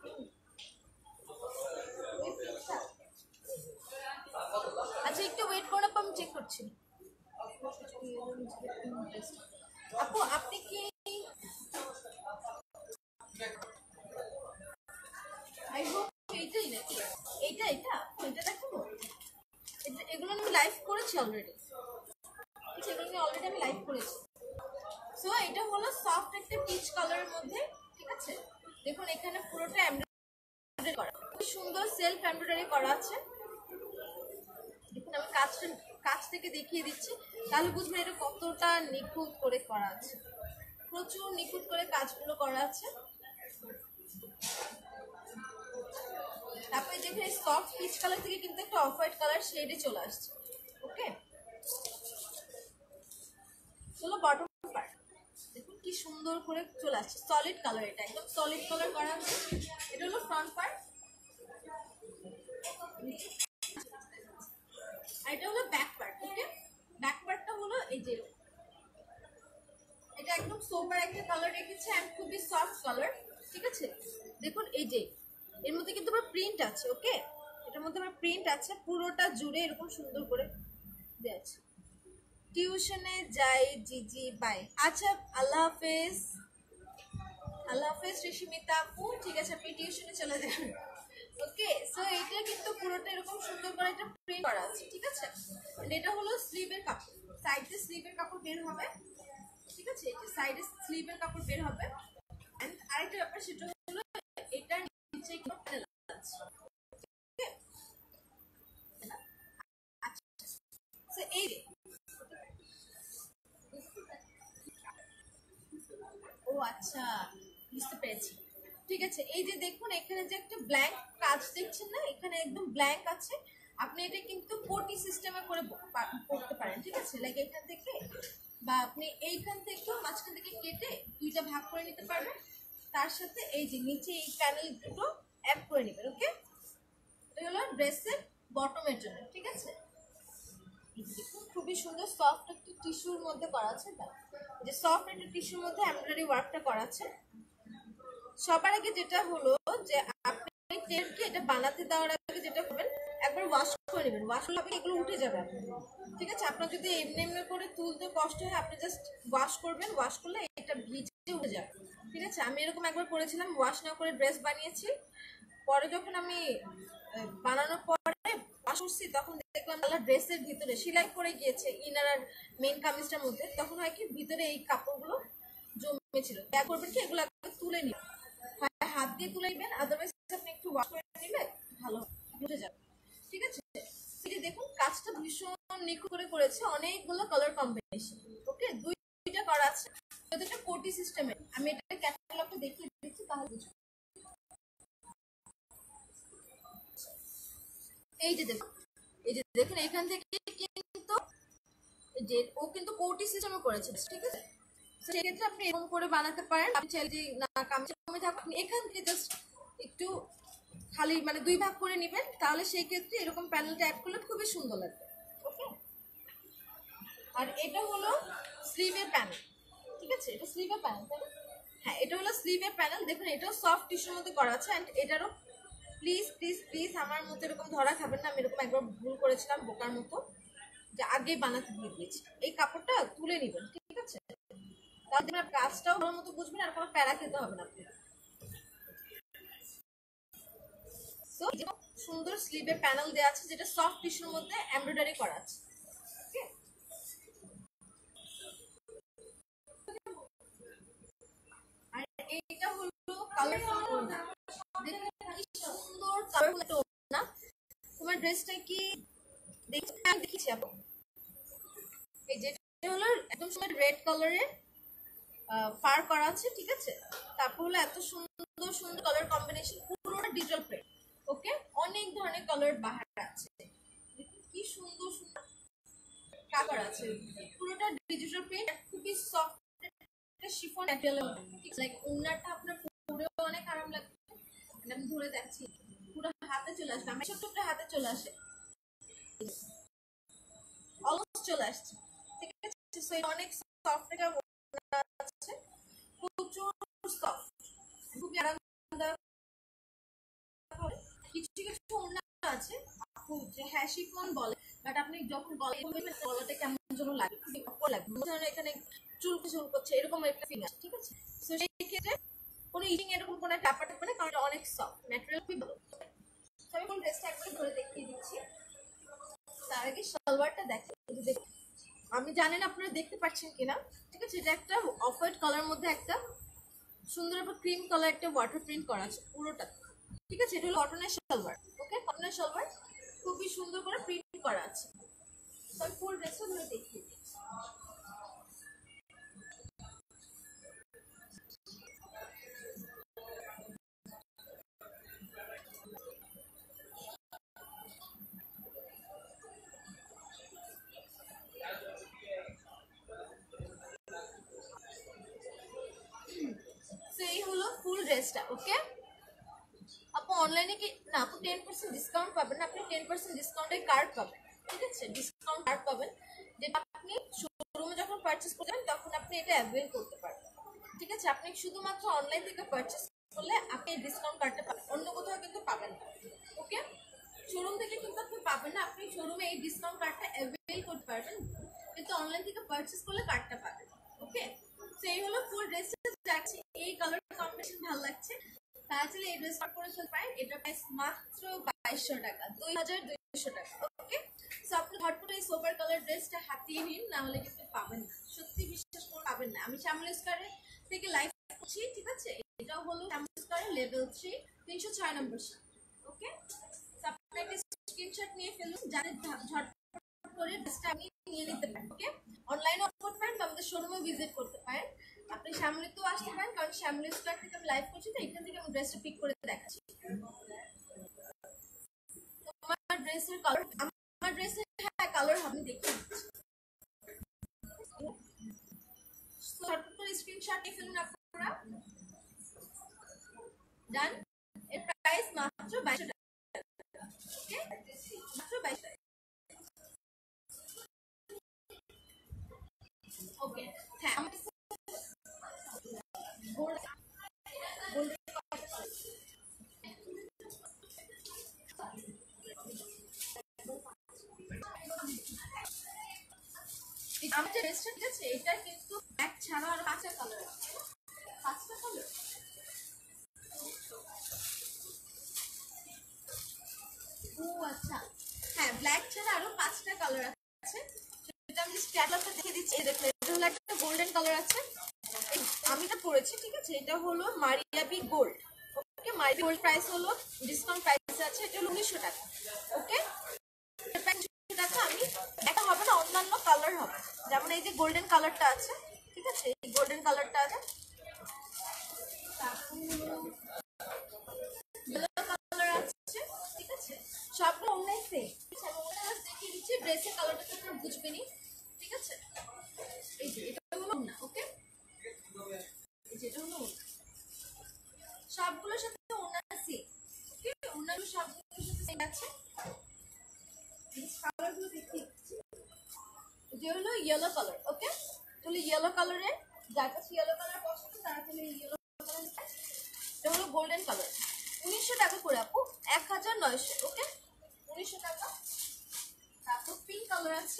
আচ্ছা একটু ওয়েট করুন আপু, আমি চেক করছি। আপু আপনি কি আই হোপ এইটাই নাকি, এইটা এটা এটা দেখাবো, এগুলো আমি লাইভ করেছি অলরেডি, এগুলো আমি অলরেডি আমি লাইভ করেছি। সো এটা হলো সফট একটা পিচ কালারের মধ্যে, ঠিক আছে, দেখুন এখানে পুরোটা এমব্রয়ডারি করা, খুব সুন্দর সেলফ এমব্রয়ডারি করা আছে। দেখুন আমি কাজটা কাছ থেকে দেখিয়ে দিচ্ছি, তাহলে বুঝবেন এটা কতটা নিখুঁত করে করা আছে, প্রচুর নিখুঁত করে কাজগুলো করা আছে। তারপরে দেখুন এই সফট পিচ কালার থেকে কিন্তু একটা অফ হোয়াইট কালার শেডে চলে আসছে। ওকে, চলো বটম পার্ট দেখুন কি সুন্দর করে চলে আসছে, সলিড কালার, এটা একদম সলিড কালার করা আছে। এটা হলো ফ্রন্ট পার্ট, আর এটা হলো ব্যাক পার্ট। ওকে, ব্যাক পার্টটা হলো এই যে, এটা একদম সোবার একটা কালার রেখেছে এন্ড খুবই সফট কালার, ঠিক আছে। দেখুন এই যে এর মধ্যে কিন্তু আবার প্রিন্ট আছে, ওকে, এটার মধ্যে আবার প্রিন্ট আছে, পুরোটা জুড়ে এরকম সুন্দর করে দেয়া আছে। টিউশনে যাই জিজি বাই, আচ্ছা আল্লাহ হাফেজ, আল্লাহ হাফেজ ঋষিমিতা আপু, ঠিক আছে আপনি টিউশনে চলে যান। ওকে, সো এটা কিন্তু পুরোটা এরকম সুন্দর করে একটা প্রিন্ট করা আছে, ঠিক আছে। এটা হলো স্লিভের কাপড়, সাইডে স্লিভের কাপড় বের হবে, ঠিক আছে, এই যে সাইডে স্লিভের কাপড় বের হবে। এন্ড আরেকটা ব্যাপার সেটা হলো এটার নিচে একটা প্যানেল আছে, ওকে, আচ্ছা সো এই ও আচ্ছা বুঝতে পেরেছি, ঠিক আছে। এই যে দেখুন এখানে যে একটা ব্ল্যাঙ্ক কাজ দেখছেন না, এখানে একদম ব্ল্যাঙ্ক আছে, আপনি এটা কিন্তু কোটি সিস্টেমে করে করতে পারেন, ঠিক আছে, লাইক এখান থেকে বা আপনি এইখান থেকেও মাঝখান থেকে কেটে দুইটা ভাগ করে নিতে পারবেন, তার সাথে এই যে নিচে এই প্যানেল দুটো অ্যাড করে নেবেন। ওকে, এটা হলো ড্রেসের বটমের জন্য, ঠিক আছে। খুবই সুন্দর সফট একটা টিস্যুর মধ্যে করা আছে, যে সফট একটা টিস্যুর মধ্যে এমব্রয়ডারি ওয়ার্কটা করা আছে। সবার আগে যেটা হলো যে আপনি টেলকে এটা বানাতে দেওয়ার আগে যেটা করবেন, একবার ওয়াশ করে নেবেন, ওয়াশ করলে আপনি এগুলো উঠে যাবে, ঠিক আছে। আপনার যদি এমনি এমনি করে তুলতে কষ্ট হয়, আপনি জাস্ট ওয়াশ করবেন, ওয়াশ করলে এটা ভিজে উঠে যাবে, ঠিক আছে। আমি এরকম একবার করেছিলাম, ওয়াশ না করে ড্রেস বানিয়েছি, পরে যখন আমি বানানোর পরে ওয়াশ করছি তখন দেখলাম ড্রেসের ভিতরে সেলাই করে গিয়েছে ইনার আর মেন কামিজটার মধ্যে, তখন হয় কি ভিতরে এই কাপড়গুলো জমেছিল, যা করবেন কি এগুলো তুলে নিবেন, হাত দিয়ে তুলে নিবেন, আদারওয়াইজ আপনি একটু ওয়াশ করে নিলে ভালো উঠে যাবে, ঠিক আছে। দেখুন কাজটা ভীষণ নিখুঁত করে করেছে, অনেকগুলো কালার কম্বিনেশন, ওকে, দুইটা করা আছে, এটা কোটি সিস্টেমে। আমি এটা ক্যাটালগটা দেখিয়ে দিচ্ছি তাহলে বুঝবেন। এই যে দেখুন, এই যে দেখুন এখান থেকে কিন্তু যে ও কিন্তু কোটি সিস্টেমে করেছে, ঠিক আছে। সেক্ষেত্রে আপনি এরকম করে বানাতে পারেন, আপনি চাইলে যে না কামিজ কমে থাকুন আপনি এখান থেকে জাস্ট একটু খালি মানে দুই ভাগ করে নেবেন, তাহলে সেই ক্ষেত্রে এরকম প্যানেলটা অ্যাড করলে খুবই সুন্দর লাগবে। ওকে, আর এটা হলো স্লিভের প্যানেল, ঠিক আছে, এটা স্লিভের প্যানেল, তাই না? হ্যাঁ, এটা হলো স্লিভের প্যানেল। দেখুন এটাও সফট টিস্যুর মধ্যে করা আছে, অ্যান্ড এটারও প্লিজ প্লিজ প্লিজ আমার মতো এরকম ধরা খাবেন না, আমি এরকম একবার ভুল করেছিলাম বোকার মতো, যে আগে বানাতে দিয়ে দিয়েছি। এই কাপড়টা তুলে নেবেন, ঠিক আছে, তাহলে আপনার কাজটাও ভালো মতো বুঝবেন আর কোনো প্যারা খেতে হবে না আপনি। সো সুন্দর স্লিভে প্যানেল দেওয়া আছে যেটা সফট টিস্যুর মধ্যে এমব্রয়ডারি করা আছে। ওকে, আর এইটা হলো কালারফুল ওড়না। দেখুন কি সুন্দর কালারফুল একটা ওড়না। তোমার ড্রেসটা কি দেখছি? আমি দেখেছি আপু, এই যেটা হলো একদম সুন্দর রেড কালারে ফার করা আছে, ঠিক আছে। তারপর হলো এত সুন্দর সুন্দর কালার কম্বিনেশন, পুরোটা ডিজিটাল প্রিন্ট। ওকে, অনেক ধরনের কালার বাহার আছে, দেখুন কি সুন্দর সুন্দর কালার আছে, পুরোটা ডিজিটাল প্রিন্ট, খুবই সফট একটা শিফন ম্যাটেরিয়াল। লাইক ওড়নাটা আপনার পরেও অনেক আরাম লাগবে। আমি ধরে দেখছি পুরো হাতে চলে আসবে, আমি ছোট্ট একটা হাতে চলে আসে, অলমোস্ট চলে আসছে, ঠিক আছে। সো এটা অনেক সফট একটা ওড়না আছে, প্রচুর সফট, খুবই আরামদায়ক। কিছু কিছু ওড়না আছে আপু যে হ্যাঁ শিফন বলে, বাট আপনি যখন গলায় গলাটা কেমন যেন লাগে, খুবই অপর লাগে, এখানে চুলকো চুলকোচ্ছে এরকম একটা ফিল আছে, ঠিক আছে। সো সেই ক্ষেত্রে কোনো ইচিং এরকম কোনো ব্যাপার থাকবে না, কারণ এটা অনেক সফট ম্যাটেরিয়াল, খুবই ভালো। আমি কোন ড্রেসটা একবার ধরে দেখিয়ে দিচ্ছি। তার আগে সালোয়ারটা দেখেন, আমি জানি না আপনারা দেখতে পাচ্ছেন কিনা, ঠিক আছে। এটা একটা অফ হোয়াইট কালার মধ্যে একটা সুন্দর একটা ক্রিম কালার একটা ওয়াটার প্রিন্ট করা আছে পুরোটা, ঠিক আছে। এটা হলো কটনের সালোয়ার। ওকে, কটনের সালোয়ার খুবই সুন্দর করে প্রিন্ট করা আছে। তো আমি ফুল ড্রেসটা ধরে দেখিয়ে দিচ্ছি। এই হলো ফুল ড্রেসটা। ওকে আপু, অনলাইনে কি না আপু টেন পার্সেন্ট ডিসকাউন্ট পাবেন না, আপনি টেন পার্সেন্ট ডিসকাউন্টের কার্ড পাবেন, ঠিক আছে। ডিসকাউন্ট কার্ড পাবেন, যেটা আপনি শোরুমে যখন পারচেস করবেন তখন আপনি এটা অ্যাভেল করতে পারবেন, ঠিক আছে। আপনি শুধুমাত্র অনলাইন থেকে পারচেস করলে আপনি এই ডিসকাউন্ট কার্ডটা পাবেন, অন্য কোথাও কিন্তু পাবেন না। ওকে, শোরুম থেকে কিন্তু আপনি পাবেন না, আপনি শোরুমে এই ডিসকাউন্ট কার্ডটা অ্যাভেল করতে পারবেন, কিন্তু অনলাইন থেকে পারচেস করলে কার্ডটা পাবেন। ওকে, তো এই হলো ফুল ড্রেসটা যাচ্ছে, এই কালার কম্বিনেশন ভালো লাগছে, তাহলে এই ড্রেস অর্ডার করে ফেলতে পারেন। এটা প্রাইস মাত্র বাইশশো টাকা, দুই হাজার দুইশো টাকা। ওকে, সো আপনি হটপট এই সোবার কালার ড্রেসটা হাতিয়ে নিন, না হলে কিন্তু পাবেন না, সত্যি বিশ্বাস করে পাবেন না। আমি শ্যামল স্কয়ারে থেকে লাইভ করছি, ঠিক আছে। এটা হলো শ্যামল স্কয়ারে লেভেল থ্রি তিনশো ছয় নম্বর শপ। ওকে, আপনি একটা স্ক্রিনশট নিয়ে ফেলুন, যাতে ঝটপট করে ড্রেসটা আপনি নিয়ে নিতে পারেন। ওকে, অনলাইনে অর্ডার করতে পারেন, আমাদের শোরুমে ভিজিট করতে পারেন, আপনি শ্যামলিতেও আসতে পারেন, কারণ শ্যামলি স্কয়ার থেকে আমি লাইভ করছি, তো এখান থেকে আমি ড্রেসটা পিক করে দেখাচ্ছি। তোমার ড্রেসের কালার, আমার ড্রেসের হ্যাঁ কালার আমি দেখিয়ে দিচ্ছি। ঝটপট করে স্ক্রিনশট নিয়ে ফেলুন আপনারা। ডান, এর প্রাইস মাত্র বাইশশো টাকা। ওকে, মাত্র বাইশশো টাকা। ওকে, হ্যাঁ আমার আমার যে ড্রেসটা, ঠিক আছে, এটা কিন্তু ব্ল্যাক ছাড়া আর পাঁচটা কালার আছে, পাঁচটা কালার। ও আচ্ছা, হ্যাঁ ব্ল্যাক ছাড়া আরো পাঁচটা কালার আছে, সেটা আমি জাস্ট ক্যাটালগটা দেখে দিচ্ছি। এই দেখুন, এটা হলো একটা গোল্ডেন কালার আছে, আমি এটা পরেছি, ঠিক আছে। এটা হলো Maria B gold. Okay, Maria B gold price হলো ডিসকাউন্ট প্রাইস আছে, এটা হলো উনিশশো টাকা। ওকে, টাকা আমি এটা হবে না, অন্যান্য কালার হবে, যেমন এই যে গোল্ডেন কালারটা আছে, ঠিক আছে, এই গোল্ডেন কালারটা আছে, ইয়েলো কালার আছে, ঠিক আছে। সবগুলো অনলাইন সেম, দেখিয়ে দিচ্ছি, ড্রেসের কালারটা তো আপনারা বুঝবেনই, ঠিক আছে। এই যে এটা হলো না, ওকে, এই যে এটা হলো সবগুলোর সাথে ওনা সেম। ওকে, ওনার সবগুলোর সাথে সেম আছে। কালারগুলো দেখিয়ে দিচ্ছি, যে হলো ইয়েলো কালার। ওকে, তাহলে ইয়েলো কালারে যার কাছে ইয়েলো কালার পছন্দ তারা তাহলে ইয়েলো কালার, এটা হলো গোল্ডেন কালার, উনিশশো টাকা করে আপু, এক হাজার নয়শো। ওকে, উনিশশো টাকা। তারপর পিঙ্ক কালার আছে,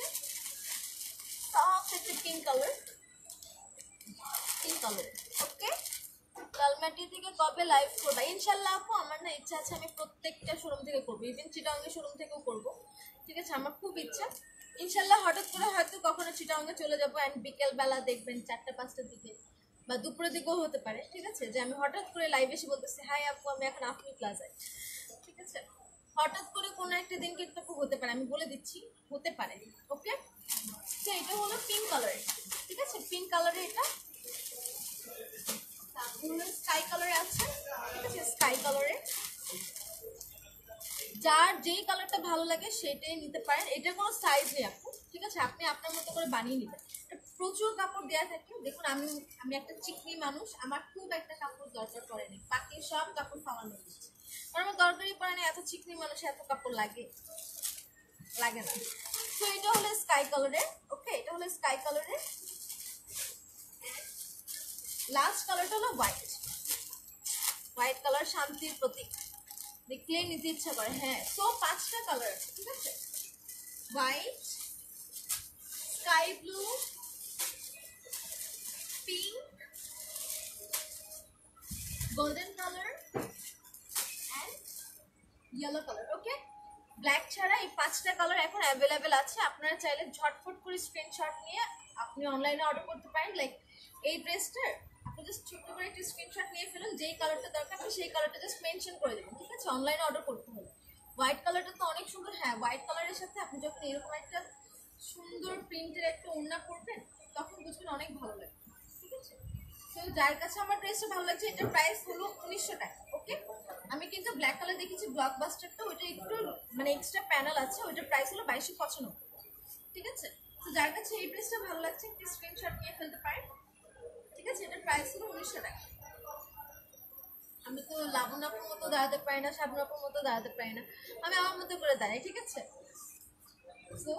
সফট একটা pink colour, pink colour. Okay, লাল লালমাটি থেকে কবে লাইভ করবা? ইনশাল্লাহ আপু আমার না ইচ্ছা আছে আমি প্রত্যেকটা শোরুম থেকে করবো, ইভেন চিটাঙ্গের শোরুম থেকেও করবো। ঠিক আছে, আমার খুব ইচ্ছা। ইনশাল্লাহ হঠাৎ করে হয়তো কখনো চিটাঙ্গে চলে যাবো অ্যান্ড বিকেলবেলা দেখবেন চারটা পাঁচটার দিকে বা দুপুরের দিকেও হতে পারে। ঠিক আছে, যে আমি হঠাৎ করে লাইভ এসে বলতেছি হাই আপু আমি এখন আফমি প্লাজায়। ঠিক আছে, হঠাৎ করে কোনো একটা দিন কিন্তু হতে পারে, আমি বলে দিচ্ছি হতে পারে। ওকে, তো এটা হলো পিঙ্ক কালারের। ঠিক আছে, পিঙ্ক কালারের এটা স্কাই কালারে আছে। ঠিক আছে, স্কাই কালারে যার যেই কালারটা ভালো লাগে সেটাই নিতে পারেন। এটার কোনো সাইজ নেই আপু। ঠিক আছে, আপনি আপনার মতো করে বানিয়ে নেবেন। প্রচুর কাপড় দেওয়া থাকে। দেখুন আমি আমি একটা চিকনি মানুষ, আমার খুব একটা কাপড় দরকার পড়েনি, বাকি সব কাপড় ফালানো দিচ্ছে, কারণ আমার দরকারই পড়ে না। এত চিকনি মানুষ এত কাপড় লাগে লাগে না। তো এটা হলো স্কাই কালারের। ওকে, এটা হলো স্কাই কালারের। লাস্ট কালারটা হলো হোয়াইট। হোয়াইট কালার শান্তির প্রতীক, দেখলেই নিতে ইচ্ছা করে। হ্যাঁ, তো পাঁচটা কালার আছে। ঠিক আছে, white, sky blue, pink, golden colour and yellow colour. Okay, black ছাড়া এই পাঁচটা কালার এখন অ্যাভেলেবেল আছে। আপনারা চাইলে ঝটফট করে স্ক্রিনশট নিয়ে আপনি অনলাইনে অর্ডার করতে পারেন। লাইক এই ড্রেসটার আপনি জাস্ট ছোট্ট করে একটা স্ক্রিনশট নিয়ে ফেলুন, যেই কালারটা দরকার আপনি সেই কালারটা জাস্ট মেনশন করে দেবেন। ঠিক আছে, অনলাইনে অর্ডার করতে হবে। হোয়াইট কালারটা তো অনেক সুন্দর। হ্যাঁ, হোয়াইট কালারের সাথে আপনি যখন এরকম একটা সুন্দর প্রিন্টের একটা ওড়না পরবেন তখন বুঝবেন অনেক ভালো লাগে। ঠিক আছে, তো যার কাছে আমার ড্রেসটা ভালো লাগছে, এটার প্রাইস হলো উনিশশো টাকা। ওকে, আমি কিন্তু ব্ল্যাক কালার দেখেছি ব্লকবাস্টারটা, ওইটা একটু মানে এক্সট্রা প্যানেল আছে, ওইটার প্রাইস হলো বাইশশো পঁচানব্বই। ঠিক আছে, তো যার কাছে এই ড্রেসটা ভালো লাগছে একটি স্ক্রিনশট নিয়ে ফেলতে পারেন। ঠিক আছে, এটার প্রাইস হলো উনিশশো টাকা। আমি তো লাবণাপুর মতো দাঁড়াতে পারি না, সাবনাপুর মতো দাঁড়াতে পারি না, আমি আমার মতো করে দাঁড়াই। ঠিক আছে, তো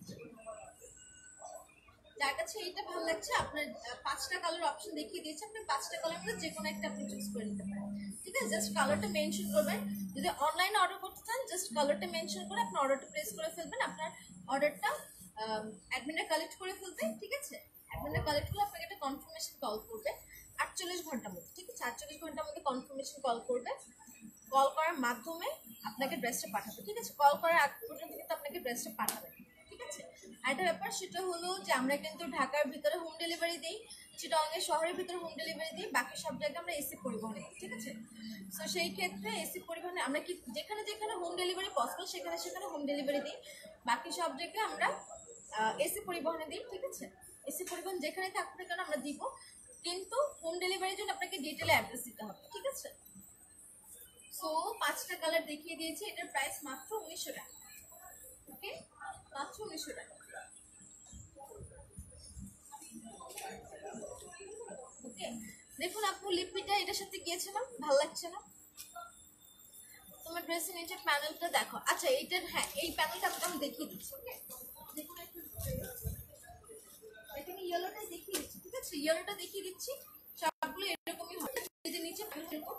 যার কাছে এইটা ভালো লাগছে, আপনার পাঁচটা কালার অপশন দেখিয়ে দিয়েছে, আপনি পাঁচটা কালার মধ্যে যে কোনো একটা আপনি চুজ করে নিতে পারেন। ঠিক আছে, জাস্ট কালারটা মেনশন করবেন। যদি অনলাইনে অর্ডার করতে চান জাস্ট কালারটা মেনশন করে আপনি অর্ডারটা প্লেস করে ফেলবেন। আপনার অর্ডারটা অ্যাডমিনে কালেক্ট করে ফেলবেন। ঠিক আছে, অ্যাডমিনে কালেক্ট করে আপনাকে একটা কনফার্মেশন কল করবে আটচল্লিশ ঘন্টার মধ্যে। ঠিক আছে, আটচল্লিশ ঘন্টার মধ্যে কনফার্মেশন কল করবে। কল করার মাধ্যমে আপনাকে ড্রেসটা পাঠাবে। ঠিক আছে, কল করার আগ পর্যন্ত কিন্তু আপনাকে ড্রেসটা পাঠাবে। ঠিক আছে, আরেকটা ব্যাপার সেটা হলো যে আমরা কিন্তু ঢাকার ভিতরে হোম ডেলিভারি দিই, চিটাগাং শহরের ভিতরে হোম ডেলিভারি দিই, বাকি সব জায়গায় আমরা এসি পরিবহনে দিই। ঠিক আছে, তো সেই ক্ষেত্রে এসি পরিবহনে আমরা কি যেখানে যেখানে হোম ডেলিভারি পসিবল সেখানে সেখানে হোম ডেলিভারি দিই, বাকি সব জায়গায় আমরা এসি পরিবহনে দিই। ঠিক আছে, এসি পরিবহন যেখানে থাকুক না কেন আমরা দিব, কিন্তু হোম ডেলিভারির জন্য আপনাকে ডিটেলে অ্যাড্রেস দিতে হবে। ঠিক আছে, সো পাঁচটা কালার দেখিয়ে দিয়েছি, এটার প্রাইস মাত্র উনিশশো টাকা। ওকে, মাত্র উনিশশো টাকা। ওকে, দেখুন আপু লিপিটা এটার সাথে গিয়েছে না, ভালো লাগছে না? তোমার ড্রেসের নিচে প্যানেলটা দেখো। আচ্ছা এইটার, হ্যাঁ এই প্যানেলটা আমি আমি দেখিয়ে দিচ্ছি। ওকে, দেখুন একটু এখানে ইয়েলোটা দেখিয়ে দিচ্ছি। ঠিক আছে, ইয়েলোটা দেখিয়ে দিচ্ছি, সবগুলো এরকমই হবে। এই যে নিচে প্যানেল এরকম,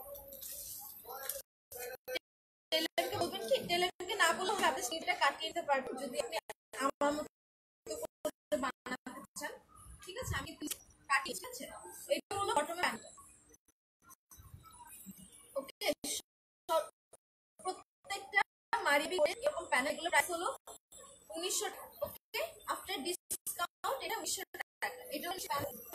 টেলারকে বলবেন কি, টেলারকে না বলে আপনি স্লিপটা কাটিয়ে দিতে পারবেন যদি আপনি আমার মতো করে বানাতে চান। ঠিক আছে, আমি কাটিয়ে। ঠিক আছে, এটা হলো বটমের প্যানেলটা। ওকে, প্রত্যেকটা মারিবি এরকম প্যানেলগুলো প্রাইস হলো উনিশশো টাকা। ওকে, আফটার ডিসকাউন্ট এটা উনিশশো টাকা। এটা হচ্ছে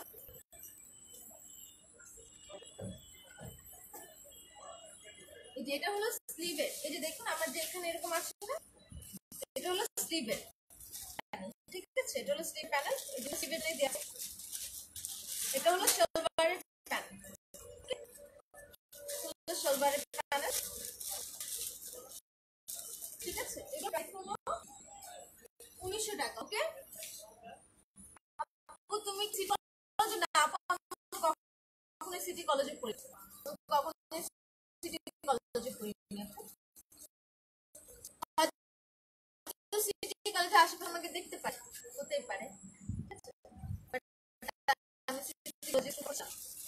যেটা হলো স্লিভের। এই যে দেখুন আমার যে এখানে এরকম আছে না, এটা হলো স্লিভের। ঠিক আছে, এটা হলো স্লিভ প্যানেল, এটা স্লিভেরটাই দেয়া আছে। এটা হলো শোলবারের প্যানেল। শোলবারের প্যানেল। ঠিক আছে, এটা প্রাইস হলো উনিশশো টাকা। ওকে, তুমি সিটি কলেজে না, কখনো সিটি কলেজে পড়েছো? কখনো সিটি কলেজে পড়িনি। সিটি কলেজে আশেপাশে আমাকে দেখতে পারে, হতেই পারে। আমি সিটি কলেজে পড়ছি।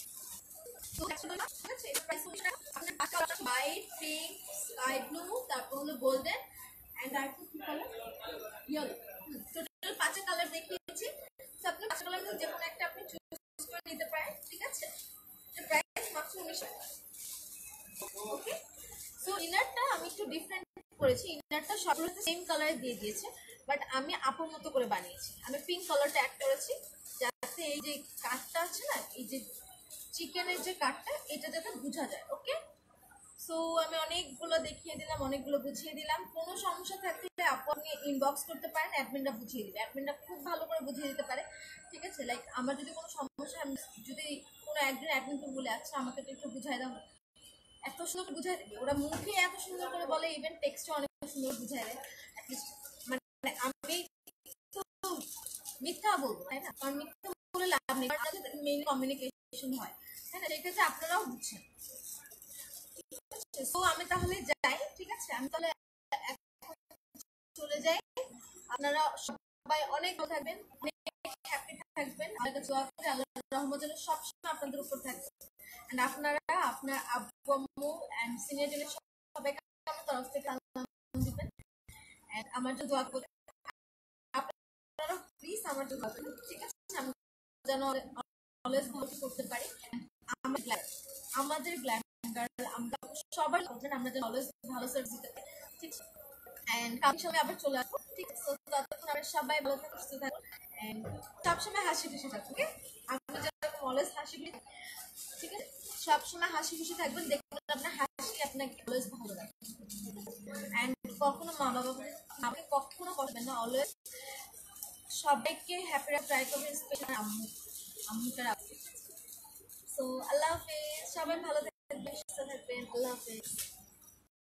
ঠিক আছে, এটা প্রাইস উনিশশো টাকা। আপনার পাঁচটা colour white, pink, sky blue, তারপর হলো গোল্ডেন এন্ড আরেকটা কি কালার, ইয়েলো। টোটাল পাঁচটা কালার দেখিয়েছি। তো আপনি পাঁচটা কালার মধ্যে যে কোনো একটা আপনি চুজ করে নিতে পারেন। ঠিক আছে, প্রাইস মাত্র হচ্ছে উনিশশো টাকা। ওকে, সো ইনারটা আমি একটু ডিফারেন্ট করেছি। ইনারটা সবগুলোতে সেম কালারে দিয়ে দিয়েছে, বাট আমি আপুর মতো করে বানিয়েছি। আমি পিঙ্ক কালারটা অ্যাড করেছি যাতে এই যে কাটটা আছে না, এই যে চিকেনের যে কাটটা, এটা যাতে বোঝা যায়। ওকে, সো আমি অনেকগুলো দেখিয়ে দিলাম, অনেকগুলো বুঝিয়ে দিলাম। কোনো সমস্যা থাকলে আপু আপনি ইনবক্স করতে পারেন, অ্যাডমিনটা বুঝিয়ে দিবে। অ্যাডমিনটা খুব ভালো করে বুঝিয়ে দিতে পারে, ঠিক আছে? লাইক আমার যদি কোনো সমস্যা, আমি যদি কোনো একদিন অ্যাডমিনকে বলে আচ্ছা আমাকে তো একটু বুঝাই দাও, এত সুন্দর বুঝাই দেবে। ওরা মুখে এত সুন্দর করে বলে, ইভেন টেক্সটে অনেক সুন্দর বুঝাই দেয়। অ্যাটলিস্ট মানে আমি তো মিথ্যা বলবো, তাই না? কারণ মিথ্যা বলে লাভ নেই, মেইন কমিউনিকেশন হয়, তাই না? সেক্ষেত্রে আপনারাও বুঝছেন। তো আমি তাহলে যাই, ঠিক আছে? আমি তাহলে চলে যাই। আপনারা সবাই অনেক ভালো থাকবেন, অনেক হ্যাপি থাকবেন। আল্লাহর রহমত যেন সবসময় আপনাদের উপর থাকবে। এন্ড আপনারা আপনার আব্বু আম্মু এন্ড সিনিয়র জেনারেশন সবাইকে আমার তরফ থেকে সালাম দিবেন। এন্ড আমার জন্য দোয়া করবেন। আপনারা প্লিজ আমার জন্য দোয়া করবেন, ঠিক আছে? আমি যেন অলওয়েজ ভালো করতে পারি। আমাদের আমাদের গ্ল্যাড গার্ল আমরা সবাই করবেন, আমরা যেন অলওয়েজ ভালো সার্ভিস দিতে পারি, ঠিক আছে? এন্ড কালকে সময় আবার চলে আসবো, ঠিক আছে? ততক্ষণ আমরা সবাই ভালো থাকুন, সুস্থ থাকুন এন্ড সবসময় হাসি খুশি থাকুন। ওকে, আপনি যেরকম অলওয়েজ হাসি খুশি, ঠিক আছে? সবসময় হাসি খুশি থাকবেন, দেখবেন আপনার হাসি আপনাকে অলওয়েজ ভালো লাগবে। এন্ড কখনো মা বাবা আমাকে কখনো করবেন না, অলওয়েজ সবাইকে হ্যাপি রাখতে ট্রাই করবেন, স্পেশালি আম্মু আম্মুটা রাখবেন। সো আল্লাহ হাফেজ, সবাই ভালো থাকবেন, সুস্থ থাকবেন। আল্লাহ হাফেজ।